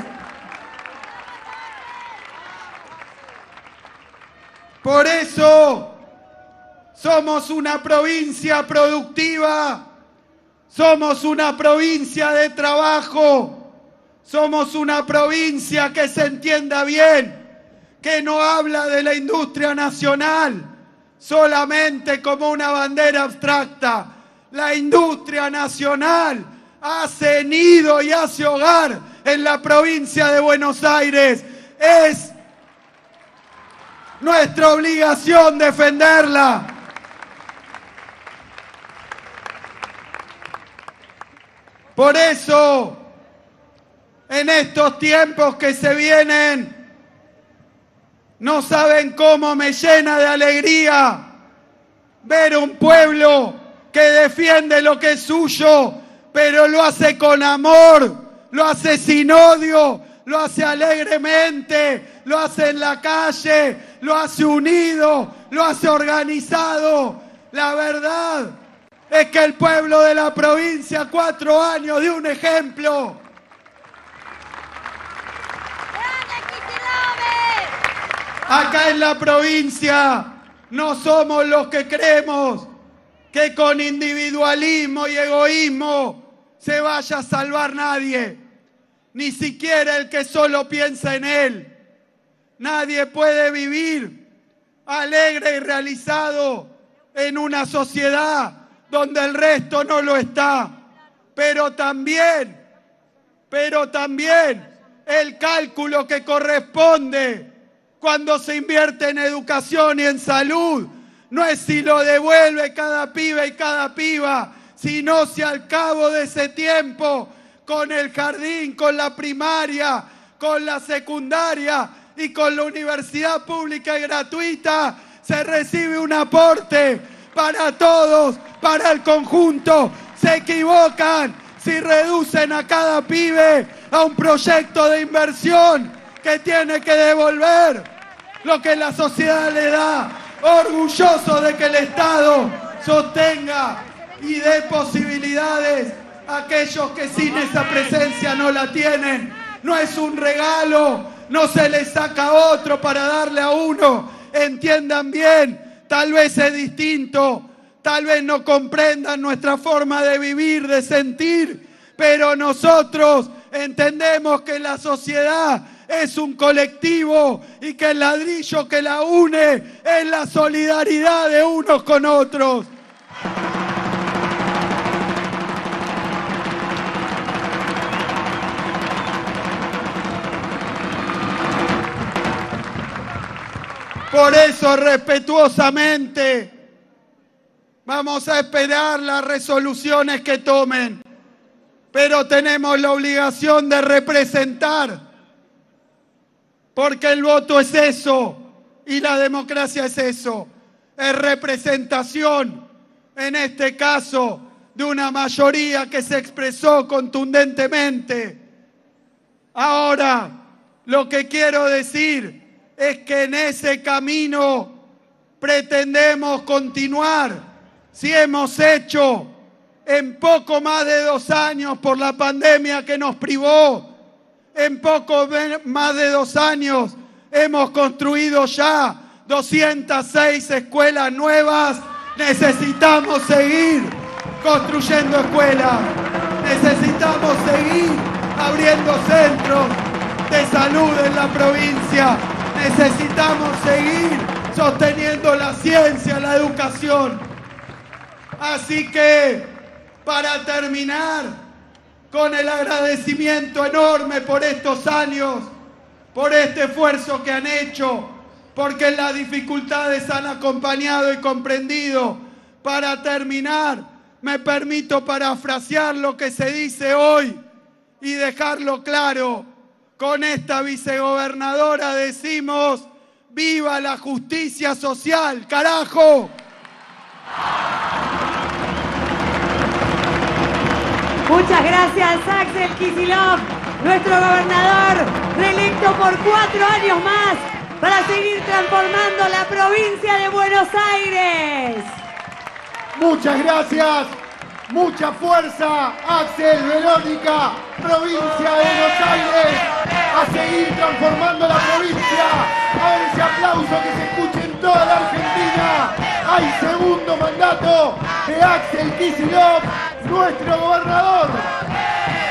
Por eso somos una provincia productiva, somos una provincia de trabajo, somos una provincia que se entienda bien, que no habla de la industria nacional solamente como una bandera abstracta. La industria nacional hace nido y hace hogar en la provincia de Buenos Aires. Es nuestra obligación defenderla. Por eso, en estos tiempos que se vienen, no saben cómo me llena de alegría ver un pueblo que defiende lo que es suyo, pero lo hace con amor, lo hace sin odio, lo hace alegremente, lo hace en la calle, lo hace unido, lo hace organizado. La verdad es que el pueblo de la provincia, cuatro años de un ejemplo. Acá en la provincia no somos los que creemos que con individualismo y egoísmo se vaya a salvar nadie, ni siquiera el que solo piensa en él. Nadie puede vivir alegre y realizado en una sociedad donde el resto no lo está. Pero también, pero también el cálculo que corresponde cuando se invierte en educación y en salud no es si lo devuelve cada pibe y cada piba, sino si al cabo de ese tiempo, con el jardín, con la primaria, con la secundaria y con la universidad pública y gratuita, se recibe un aporte para todos, para el conjunto. Se equivocan si reducen a cada pibe a un proyecto de inversión que tiene que devolver lo que la sociedad le da, orgulloso de que el Estado sostenga y dé posibilidades a aquellos que sin esa presencia no la tienen. No es un regalo, no se le saca a otro para darle a uno. Entiendan bien, tal vez es distinto, tal vez no comprendan nuestra forma de vivir, de sentir, pero nosotros entendemos que la sociedad es un colectivo y que el ladrillo que la une es la solidaridad de unos con otros. Por eso, respetuosamente, vamos a esperar las resoluciones que tomen, pero tenemos la obligación de representar, porque el voto es eso, Y la democracia es eso, es representación, en este caso, de una mayoría que se expresó contundentemente. Ahora, lo que quiero decir es que en ese camino pretendemos continuar. Si hemos hecho en poco más de dos años por la pandemia que nos privó, en poco más de dos años hemos construido ya doscientas seis escuelas nuevas, necesitamos seguir construyendo escuelas, necesitamos seguir abriendo centros de salud en la provincia, necesitamos seguir sosteniendo la ciencia, la educación. Así que, para terminar, con el agradecimiento enorme por estos años, por este esfuerzo que han hecho, porque en las dificultades han acompañado y comprendido. Para terminar, me permito parafrasear lo que se dice hoy y dejarlo claro. Con esta vicegobernadora decimos: ¡viva la justicia social, carajo! Muchas gracias, Axel Kicillof, nuestro gobernador, reelecto por cuatro años más para seguir transformando la provincia de Buenos Aires. Muchas gracias, mucha fuerza, Axel, Verónica, provincia de Buenos Aires, a seguir transformando la provincia. A ver ese aplauso que se escuche en toda la Argentina. Hay segundo mandato de Axel Kicillof, nuestro gobernador.